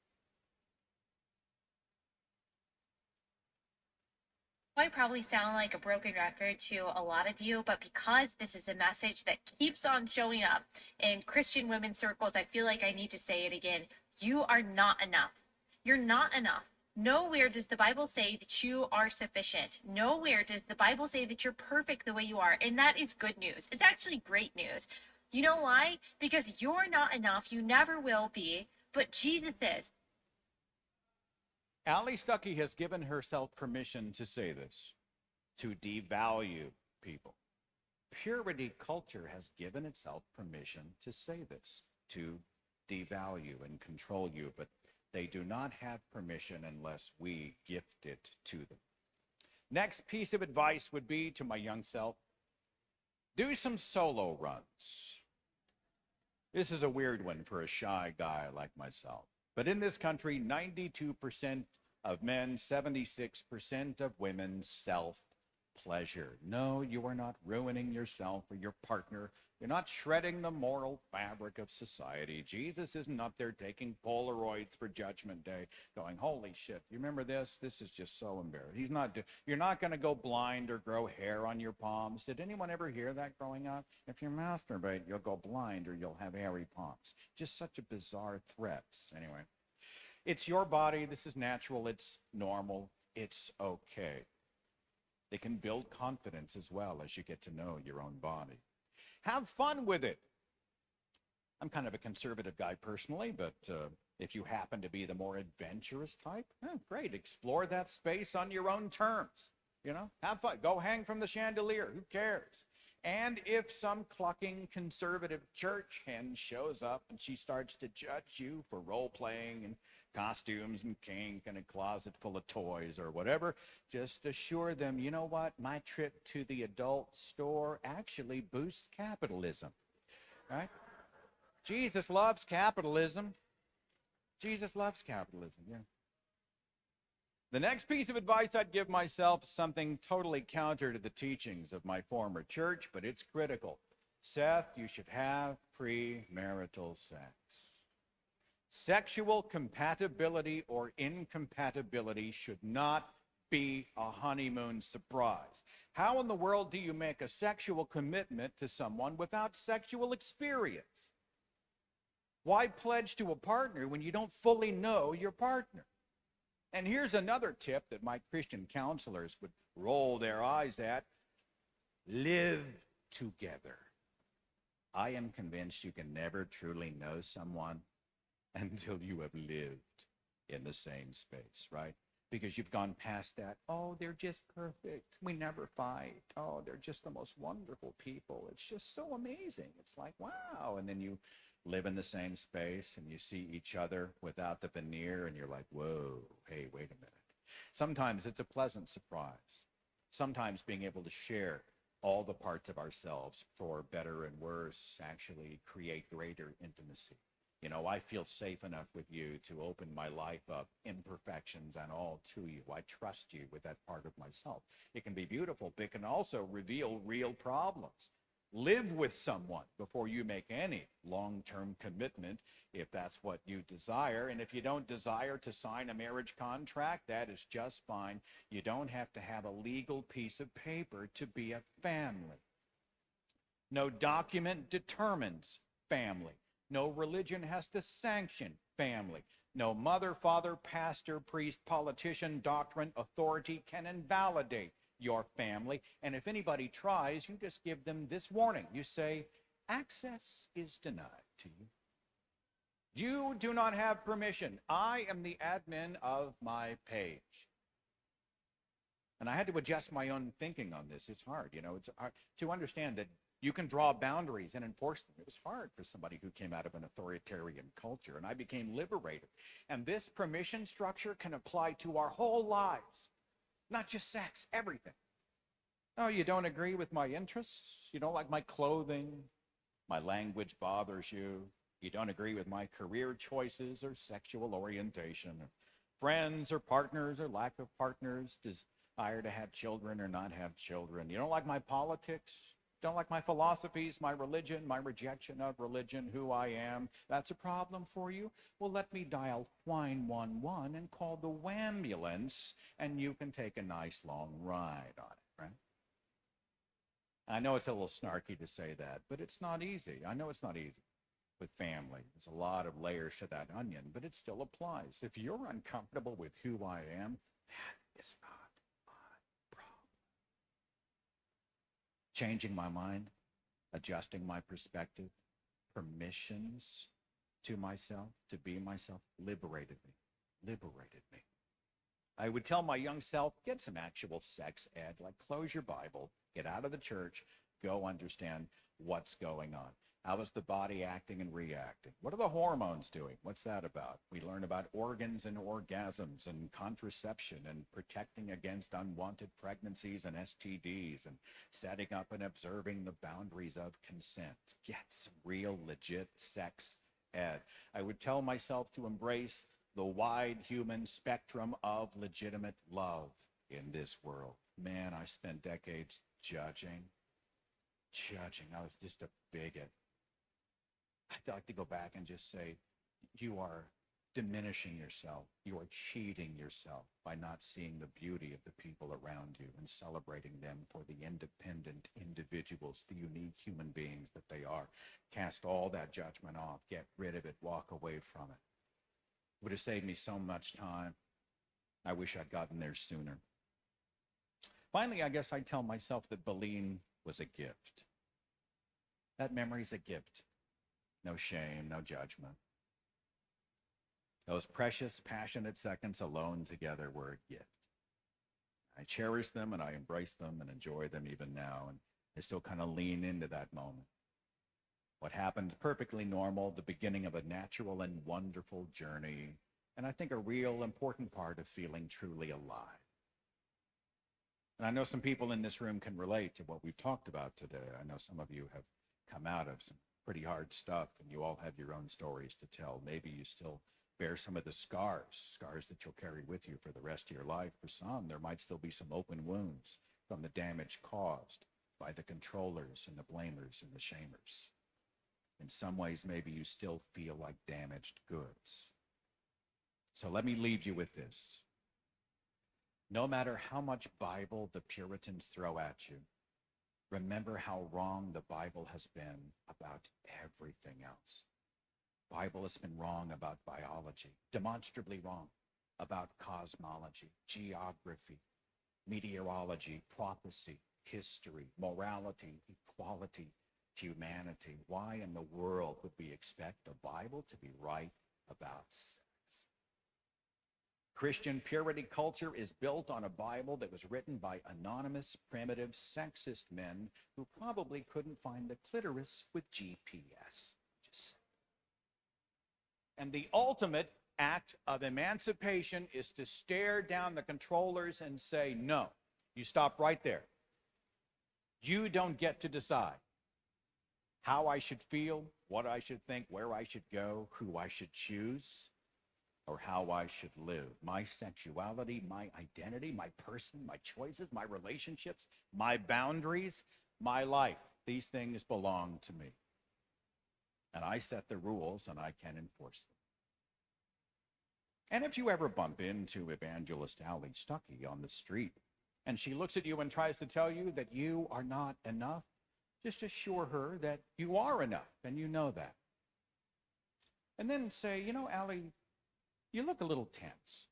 I probably sound like a broken record to a lot of you, but because this is a message that keeps on showing up in Christian women's circles, I feel like I need to say it again. You are not enough. You're not enough. Nowhere does the Bible say that you are sufficient. Nowhere does the Bible say that you're perfect the way you are. And that is good news. It's actually great news. You know why? Because you're not enough. You never will be. But Jesus is. Allie Stuckey has given herself permission to say this, to devalue people. Purity culture has given itself permission to say this, to devalue and control you. But they do not have permission unless we gift it to them. Next piece of advice would be to my young self, do some solo runs. This is a weird one for a shy guy like myself. But in this country, ninety-two percent of men, seventy-six percent of women self-pleasure. No, you are not ruining yourself or your partner. You're not shredding the moral fabric of society. Jesus isn't up there taking Polaroids for Judgment Day going, holy shit, you remember this? This is just so embarrassing. He's not, do- you're not going to go blind or grow hair on your palms. Did anyone ever hear that growing up? If you masturbate, you'll go blind or you'll have hairy palms. Just such a bizarre threat. Anyway, it's your body. This is natural. It's normal. It's okay. It can build confidence as well as you get to know your own body. Have fun with it. I'm kind of a conservative guy personally, but uh, if you happen to be the more adventurous type, eh, great. Explore that space on your own terms. You know, have fun. Go hang from the chandelier. Who cares? And if some clucking conservative church hen shows up and she starts to judge you for role-playing and costumes and kink and a closet full of toys or whatever, just assure them, you know what? My trip to the adult store actually boosts capitalism, right? Jesus loves capitalism. Jesus loves capitalism, yeah. The next piece of advice I'd give myself is something totally counter to the teachings of my former church, but it's critical. Seth, you should have premarital sex. Sexual compatibility or incompatibility should not be a honeymoon surprise. How in the world do you make a sexual commitment to someone without sexual experience? Why pledge to a partner when you don't fully know your partner? And here's another tip that my Christian counselors would roll their eyes at. Live together. I am convinced you can never truly know someone until you have lived in the same space, right? Because you've gone past that. Oh, they're just perfect. We never fight. Oh, they're just the most wonderful people. It's just so amazing. It's like, wow. And then you live in the same space and you see each other without the veneer and you're like, whoa, hey, wait a minute. Sometimes it's a pleasant surprise. Sometimes being able to share all the parts of ourselves, for better and worse, actually create greater intimacy. You know, I feel safe enough with you to open my life up, imperfections and all, to you. I trust you with that part of myself. It can be beautiful, but it can also reveal real problems. Live with someone before you make any long-term commitment, if that's what you desire. And if you don't desire to sign a marriage contract, that is just fine. You don't have to have a legal piece of paper to be a family. No document determines family. No religion has to sanction family. No mother, father, pastor, priest, politician, doctrine, authority can invalidate your family. And if anybody tries, you just give them this warning. You say, access is denied to you. You do not have permission. I am the admin of my page. And I had to adjust my own thinking on this. It's hard, you know, it's hard to understand that you can draw boundaries and enforce them. It was hard for somebody who came out of an authoritarian culture, and I became liberated. And this permission structure can apply to our whole lives. Not just sex, everything. Oh, you don't agree with my interests? You don't like my clothing? My language bothers you? You don't agree with my career choices or sexual orientation, or friends or partners or lack of partners, desire to have children or not have children? You don't like my politics? Don't like my philosophies, my religion, my rejection of religion, who I am? That's a problem for you? Well, let me dial nine one one and call the wambulance, and you can take a nice long ride on it, right? I know it's a little snarky to say that, but it's not easy. I know it's not easy with family. There's a lot of layers to that onion, but it still applies. If you're uncomfortable with who I am, that is not changing my mind, adjusting my perspective, permissions to myself, to be myself, liberated me, liberated me. I would tell my young self, get some actual sex ed, like close your Bible, get out of the church, go understand what's going on. How is the body acting and reacting? What are the hormones doing? What's that about? We learn about organs and orgasms and contraception and protecting against unwanted pregnancies and S T Ds and setting up and observing the boundaries of consent. Get some real legit sex ed. I would tell myself to embrace the wide human spectrum of legitimate love in this world. Man, I spent decades judging, judging. I was just a bigot. I'd like to go back and just say, you are diminishing yourself. You are cheating yourself by not seeing the beauty of the people around you and celebrating them for the independent individuals, the unique human beings that they are. Cast all that judgment off. Get rid of it. Walk away from it. It would have saved me so much time. I wish I'd gotten there sooner. Finally, I guess I'd tell myself that Beline was a gift. That memory's a gift. no shame, no judgment. Those precious, passionate seconds alone together were a gift. I cherish them and I embrace them and enjoy them even now, and I still kind of lean into that moment. What happened, perfectly normal, the beginning of a natural and wonderful journey, and I think a real important part of feeling truly alive. And I know some people in this room can relate to what we've talked about today. I know some of you have come out of some pretty hard stuff, and you all have your own stories to tell. Maybe you still bear some of the scars, scars that you'll carry with you for the rest of your life. For some, there might still be some open wounds from the damage caused by the controllers and the blamers and the shamers. In some ways, maybe you still feel like damaged goods. So let me leave you with this. No matter how much Bible the Puritans throw at you, remember how wrong the Bible has been about everything else. Bible has been wrong about biology, demonstrably wrong about cosmology, geography, meteorology, prophecy, history, morality, equality, humanity. Why in the world would we expect the Bible to be right about sex? Christian purity culture is built on a Bible that was written by anonymous, primitive, sexist men who probably couldn't find the clitoris with G P S. Just saying. And the ultimate act of emancipation is to stare down the controllers and say, no, you stop right there. You don't get to decide how I should feel, what I should think, where I should go, who I should choose, or how I should live. My sexuality, my identity, my person, my choices, my relationships, my boundaries, my life. These things belong to me. And I set the rules and I can enforce them. And if you ever bump into Evangelist Allie Stuckey on the street, and she looks at you and tries to tell you that you are not enough, just assure her that you are enough, and you know that. And then say, you know, Allie, you look a little tense.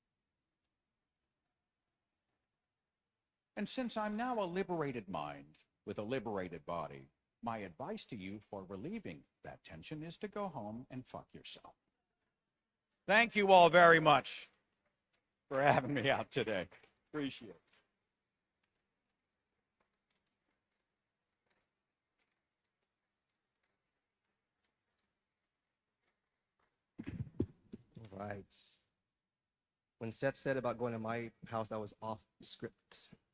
And since I'm now a liberated mind with a liberated body, my advice to you for relieving that tension is to go home and fuck yourself. Thank you all very much for having me out today. Appreciate it. Right. When Seth said about going to my house, that was off script.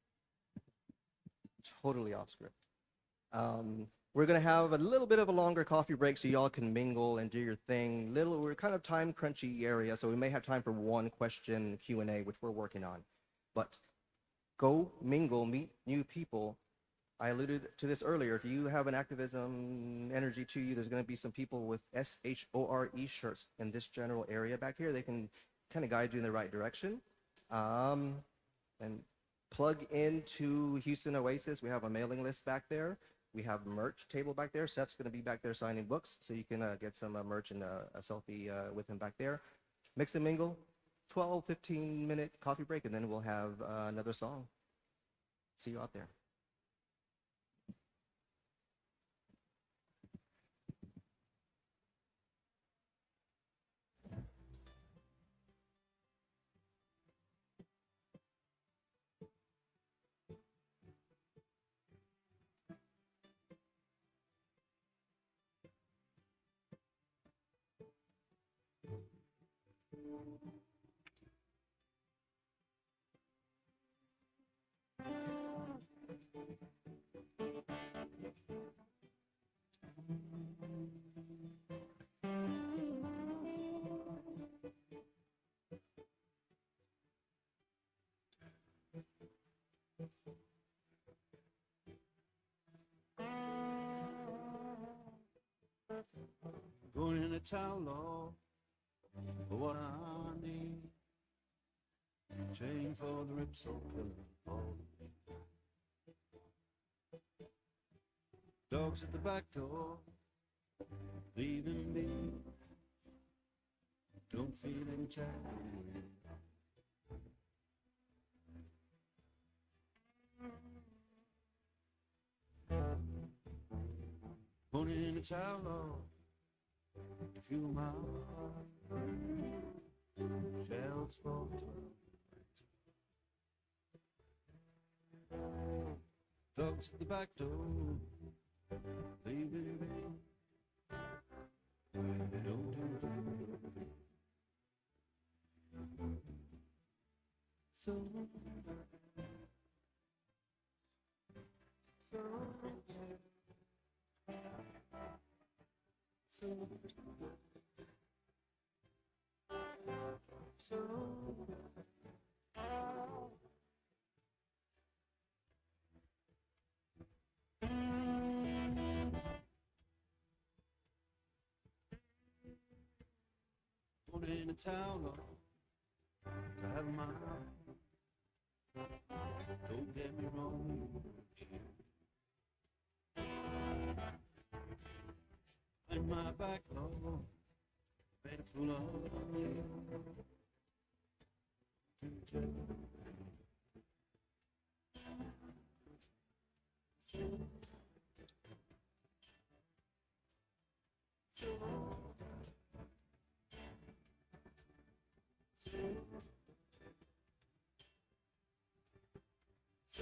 Totally off script. Um, we're going to have a little bit of a longer coffee break so y'all can mingle and do your thing. Little, we're kind of time crunchy area, so we may have time for one question Q and A, which we're working on. But go mingle, meet new people. I alluded to this earlier. If you have an activism energy to you, there's going to be some people with S H O R E shirts in this general area back here. They can kind of guide you in the right direction. Um, and plug into Houston Oasis. We have a mailing list back there. We have a merch table back there. Seth's going to be back there signing books, so you can uh, get some uh, merch and uh, a selfie uh, with him back there. Mix and mingle, twelve, fifteen minute coffee break, and then we'll have uh, another song. See you out there. Going in a town law for what I need. Chain for the rip so killing. Dogs at the back door, leaving me. Don't feel any time. Going in a town law feel my heart shells fall to dogs at the back door, leaving me. Don't do so, so, so, so. Put in a towel to have my, don't get me wrong, and my back law made a fool of you. So, so,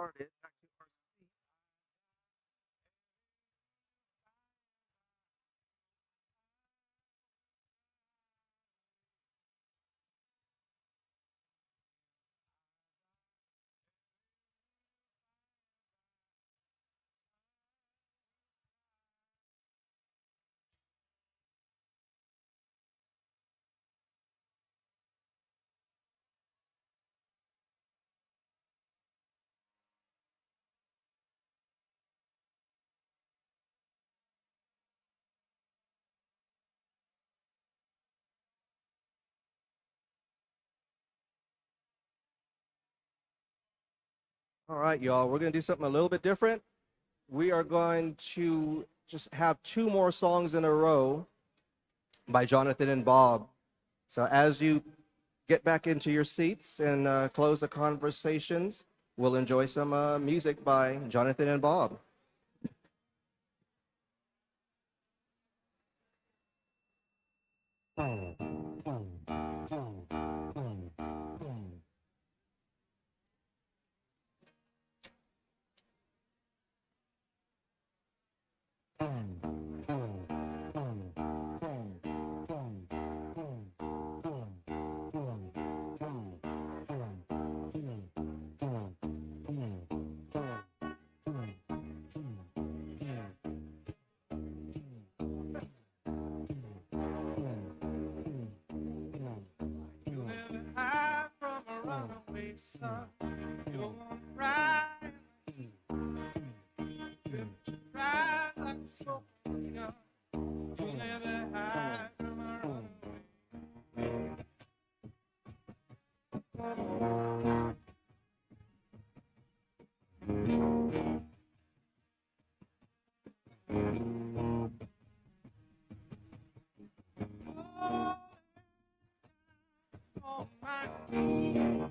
started. Back to our seat. All right, y'all, we're going to do something a little bit different. We are going to just have two more songs in a row by Jonathan and Bob. So as you get back into your seats and uh, close the conversations, we'll enjoy some uh, music by Jonathan and Bob. Son, you're gonna fry in the heat. Temperature rise like a smoking gun. You'll never hide from our own way. Oh, my God.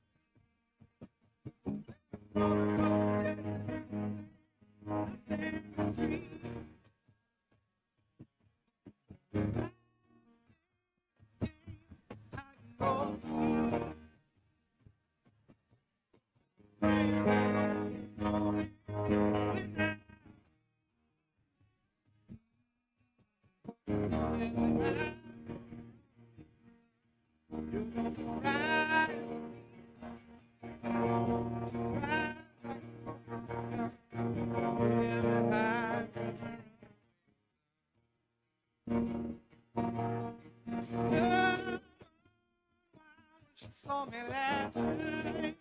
She saw me last night.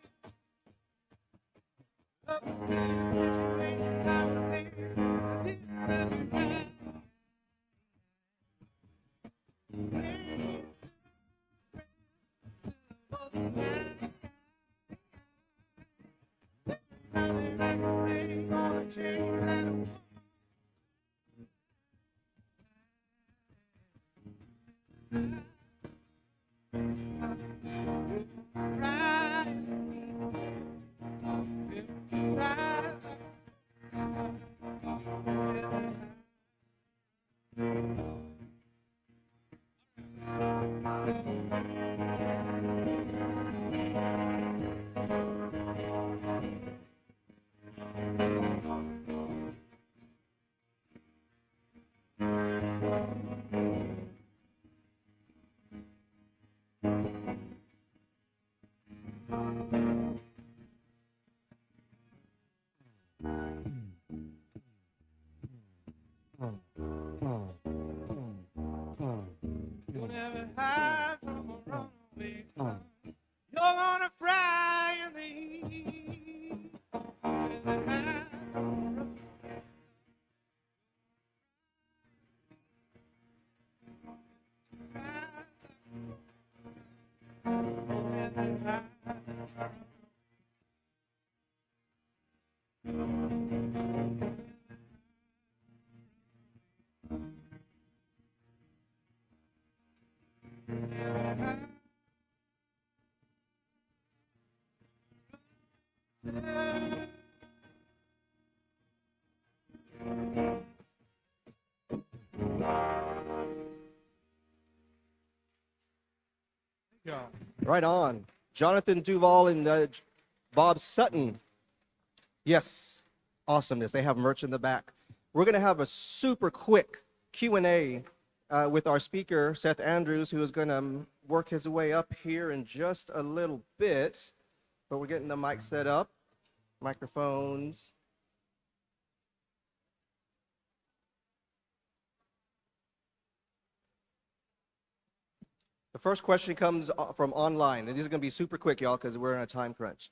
Up the graduation, I was there. I didn't recognize. You'll never hide from a runaway son. You're gonna fry in the heat. You'll never hide from a runaway son. You'll never hide. Right on. Jonathan Duvall and uh, Bob Sutton Yes, awesomeness. They have merch in the back. We're going to have a super quick Q and A uh, with our speaker, Seth Andrews, who is going to work his way up here in just a little bit. But we're getting the mic set up, microphones. The first question comes from online, and these are going to be super quick, y'all, because we're in a time crunch.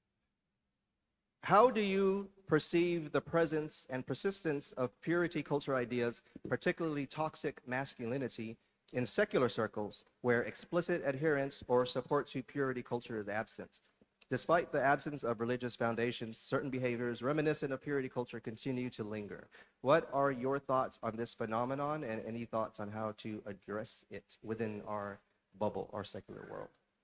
How do you perceive the presence and persistence of purity culture ideas, particularly toxic masculinity, in secular circles where explicit adherence or support to purity culture is absent? Despite the absence of religious foundations, certain behaviors reminiscent of purity culture continue to linger. What are your thoughts on this phenomenon, and any thoughts on how to address it within our bubble, our secular world?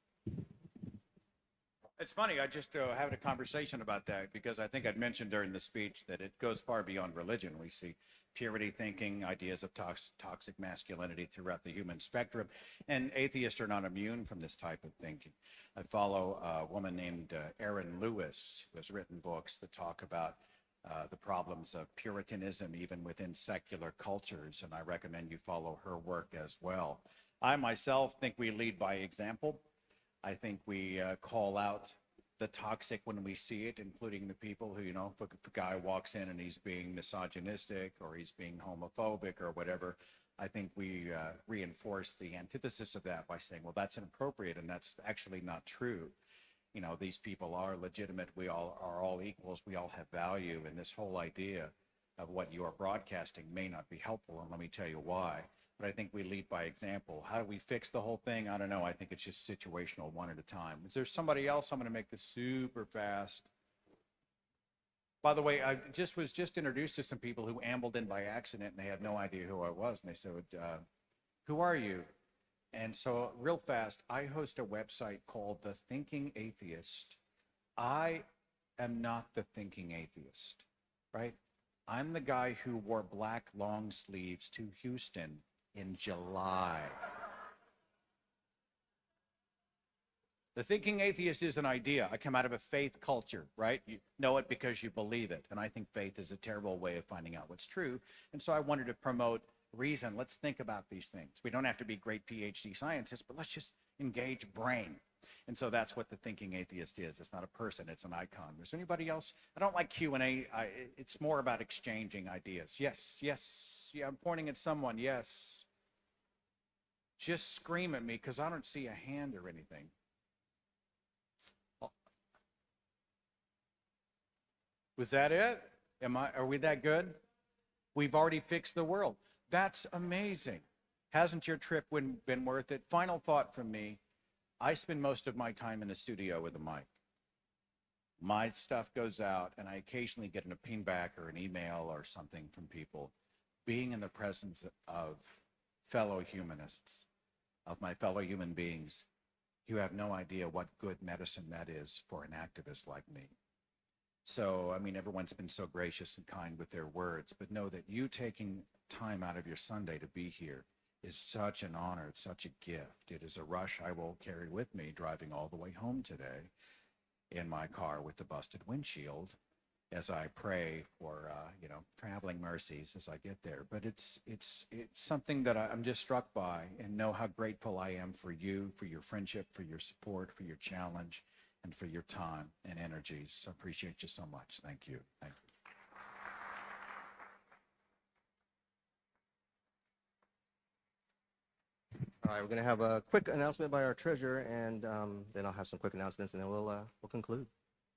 It's funny, I just uh, had a conversation about that because I think I'd mentioned during the speech that it goes far beyond religion. We see purity thinking, ideas of tox toxic masculinity throughout the human spectrum, and atheists are not immune from this type of thinking. I follow a woman named uh, Erin Lewis, who has written books that talk about uh, the problems of Puritanism even within secular cultures, and I recommend you follow her work as well. I myself think we lead by example. I think we uh, call out the toxic when we see it, including the people who, you know, if a guy walks in and he's being misogynistic or he's being homophobic or whatever, I think we uh, reinforce the antithesis of that by saying, well, that's inappropriate, and that's actually not true. You know, these people are legitimate. We all are all equals. We all have value, and this whole idea of what you are broadcasting may not be helpful, and let me tell you why. But I think we lead by example. How do we fix the whole thing? I don't know. I think it's just situational, one at a time. Is there somebody else? I'm going to make this super fast. By the way, I just was just introduced to some people who ambled in by accident, and they had no idea who I was. And they said, uh, who are you? And so real fast, I host a website called The Thinking Atheist. I am not the Thinking Atheist, right? I'm the guy who wore black long sleeves to Houston in July. The Thinking Atheist is an idea. I come out of a faith culture, right? You know it because you believe it. And I think faith is a terrible way of finding out what's true. And so I wanted to promote reason. Let's think about these things. We don't have to be great PhD scientists, but let's just engage brain. And so that's what the Thinking Atheist is. It's not a person, it's an icon. Is there anybody else? I don't like Q and A. I, it's more about exchanging ideas. Yes, yes, yeah, I'm pointing at someone, yes. Just scream at me because I don't see a hand or anything. Was that it? Am I, are we that good? We've already fixed the world. That's amazing. Hasn't your trip been, been worth it? Final thought from me. I spend most of my time in the studio with a mic. My stuff goes out, and I occasionally get an ping back or an email or something from people. Being in the presence of fellow humanists, of my fellow human beings, you have no idea what good medicine that is for an activist like me. So, I mean, everyone's been so gracious and kind with their words, but know that you taking time out of your Sunday to be here is such an honor, it's such a gift. It is a rush I will carry with me driving all the way home today in my car with the busted windshield as I pray for, uh, you know, traveling mercies as I get there. But it's, it's, it's something that I, I'm just struck by, and know how grateful I am for you, for your friendship, for your support, for your challenge, and for your time and energies. So appreciate you so much. Thank you. Thank you. All right, we're going to have a quick announcement by our treasurer, and um, then I'll have some quick announcements, and then we'll, uh, we'll conclude.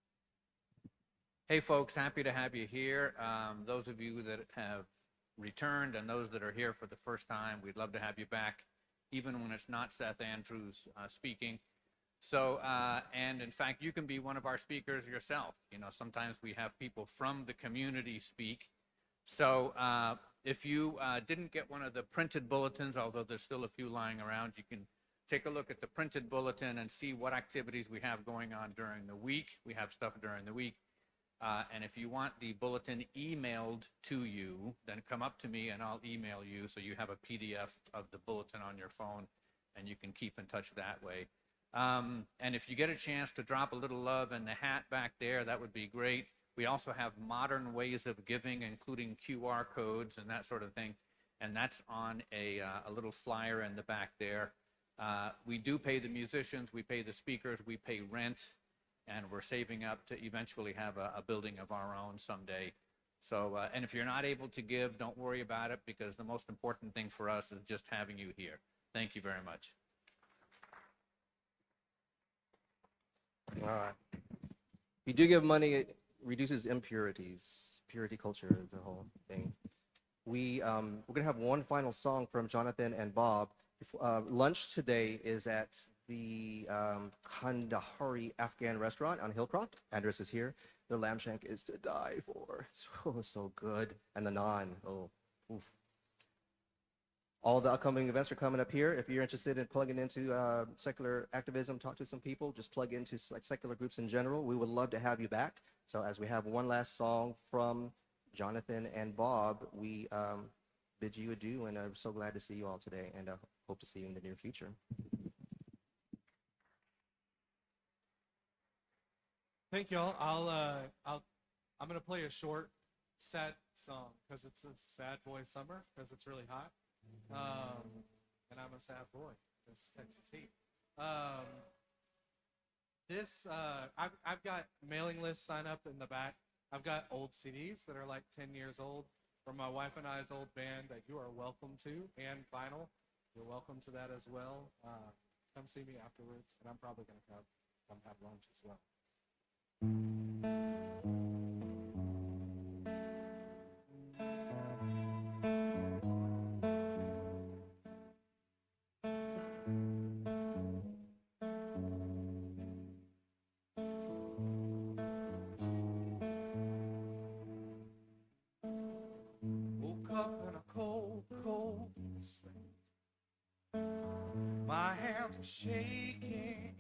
Hey, folks, happy to have you here. Um, those of you that have returned and those that are here for the first time, we'd love to have you back, even when it's not Seth Andrews uh, speaking. So, uh, and in fact, you can be one of our speakers yourself. You know, sometimes we have people from the community speak. So uh, if you uh, didn't get one of the printed bulletins, although there's still a few lying around, you can take a look at the printed bulletin and see what activities we have going on during the week. We have stuff during the week. Uh, and if you want the bulletin emailed to you, then come up to me and I'll email you so you have a P D F of the bulletin on your phone and you can keep in touch that way. Um, and if you get a chance to drop a little love in the hat back there, that would be great. We also have modern ways of giving, including Q R codes and that sort of thing. And that's on a, uh, a little flyer in the back there. Uh, we do pay the musicians, we pay the speakers, we pay rent, and we're saving up to eventually have a, a building of our own someday. So, uh, and if you're not able to give, don't worry about it, because the most important thing for us is just having you here. Thank you very much. All right. If you do give money, it reduces impurities. Purity culture is the whole thing. We, um, we're going to have one final song from Jonathan and Bob. Uh, lunch today is at the um, Kandahari Afghan restaurant on Hillcroft. Address is here. Their lamb shank is to die for. It's oh, so good. And the naan. Oh, oof. All the upcoming events are coming up here. If you're interested in plugging into uh, secular activism, talk to some people, just plug into like secular groups in general. We would love to have you back. So as we have one last song from Jonathan and Bob, we um, bid you adieu, and I'm so glad to see you all today, and I uh, hope to see you in the near future. Thank y'all. I'll, uh, I'll, I'm gonna play a short, sad song because it's a sad boy summer because it's really hot. Um, and I'm a sad boy. This Texas heat. Um, this uh, I've I've got mailing list sign up in the back. I've got old C Ds that are like ten years old from my wife and I's old band that you are welcome to, and vinyl. You're welcome to that as well. Uh, come see me afterwards, and I'm probably gonna come come have lunch as well. Woke up in a cold, cold sweat. My hands were shaking.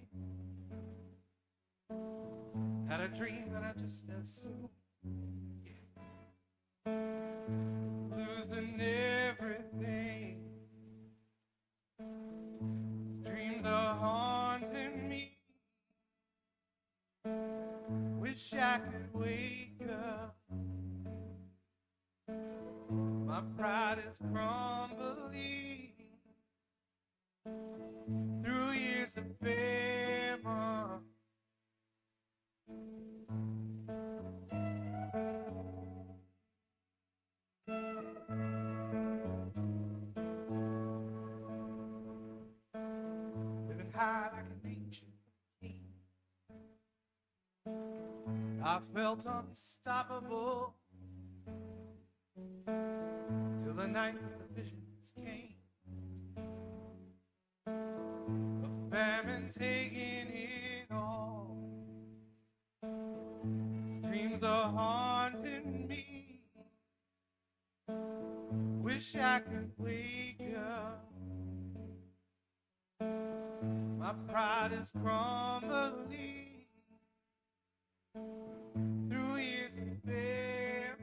Had a dream that I just as soon, yeah. Losing everything. Dreams are haunting me. Wish I could wake up. My pride is crumbling through years of fame. Living high like an ancient king, I felt unstoppable till the night when the visions came. A famine taking it all. Dreams are haunting me. Wish I could wake up. My pride is crumbling through years of fame.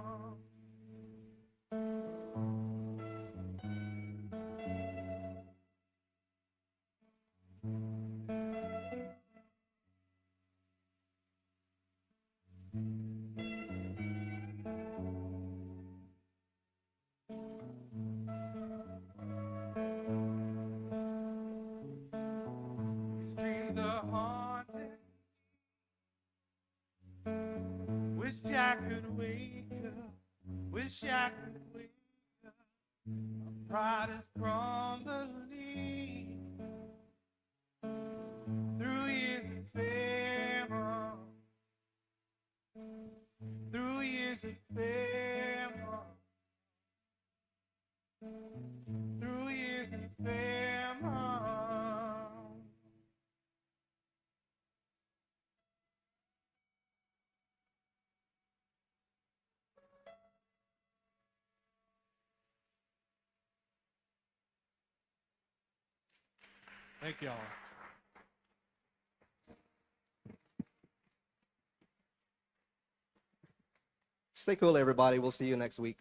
These dreams are haunting. Wish I could wake up. Wish I could wake up. My pride is crumbling through years of fame. Through years of fame. Through years of fame. Thank y'all. Stay cool, everybody. We'll see you next week.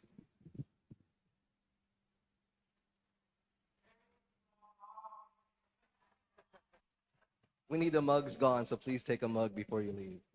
We need the mugs gone, so please take a mug before you leave.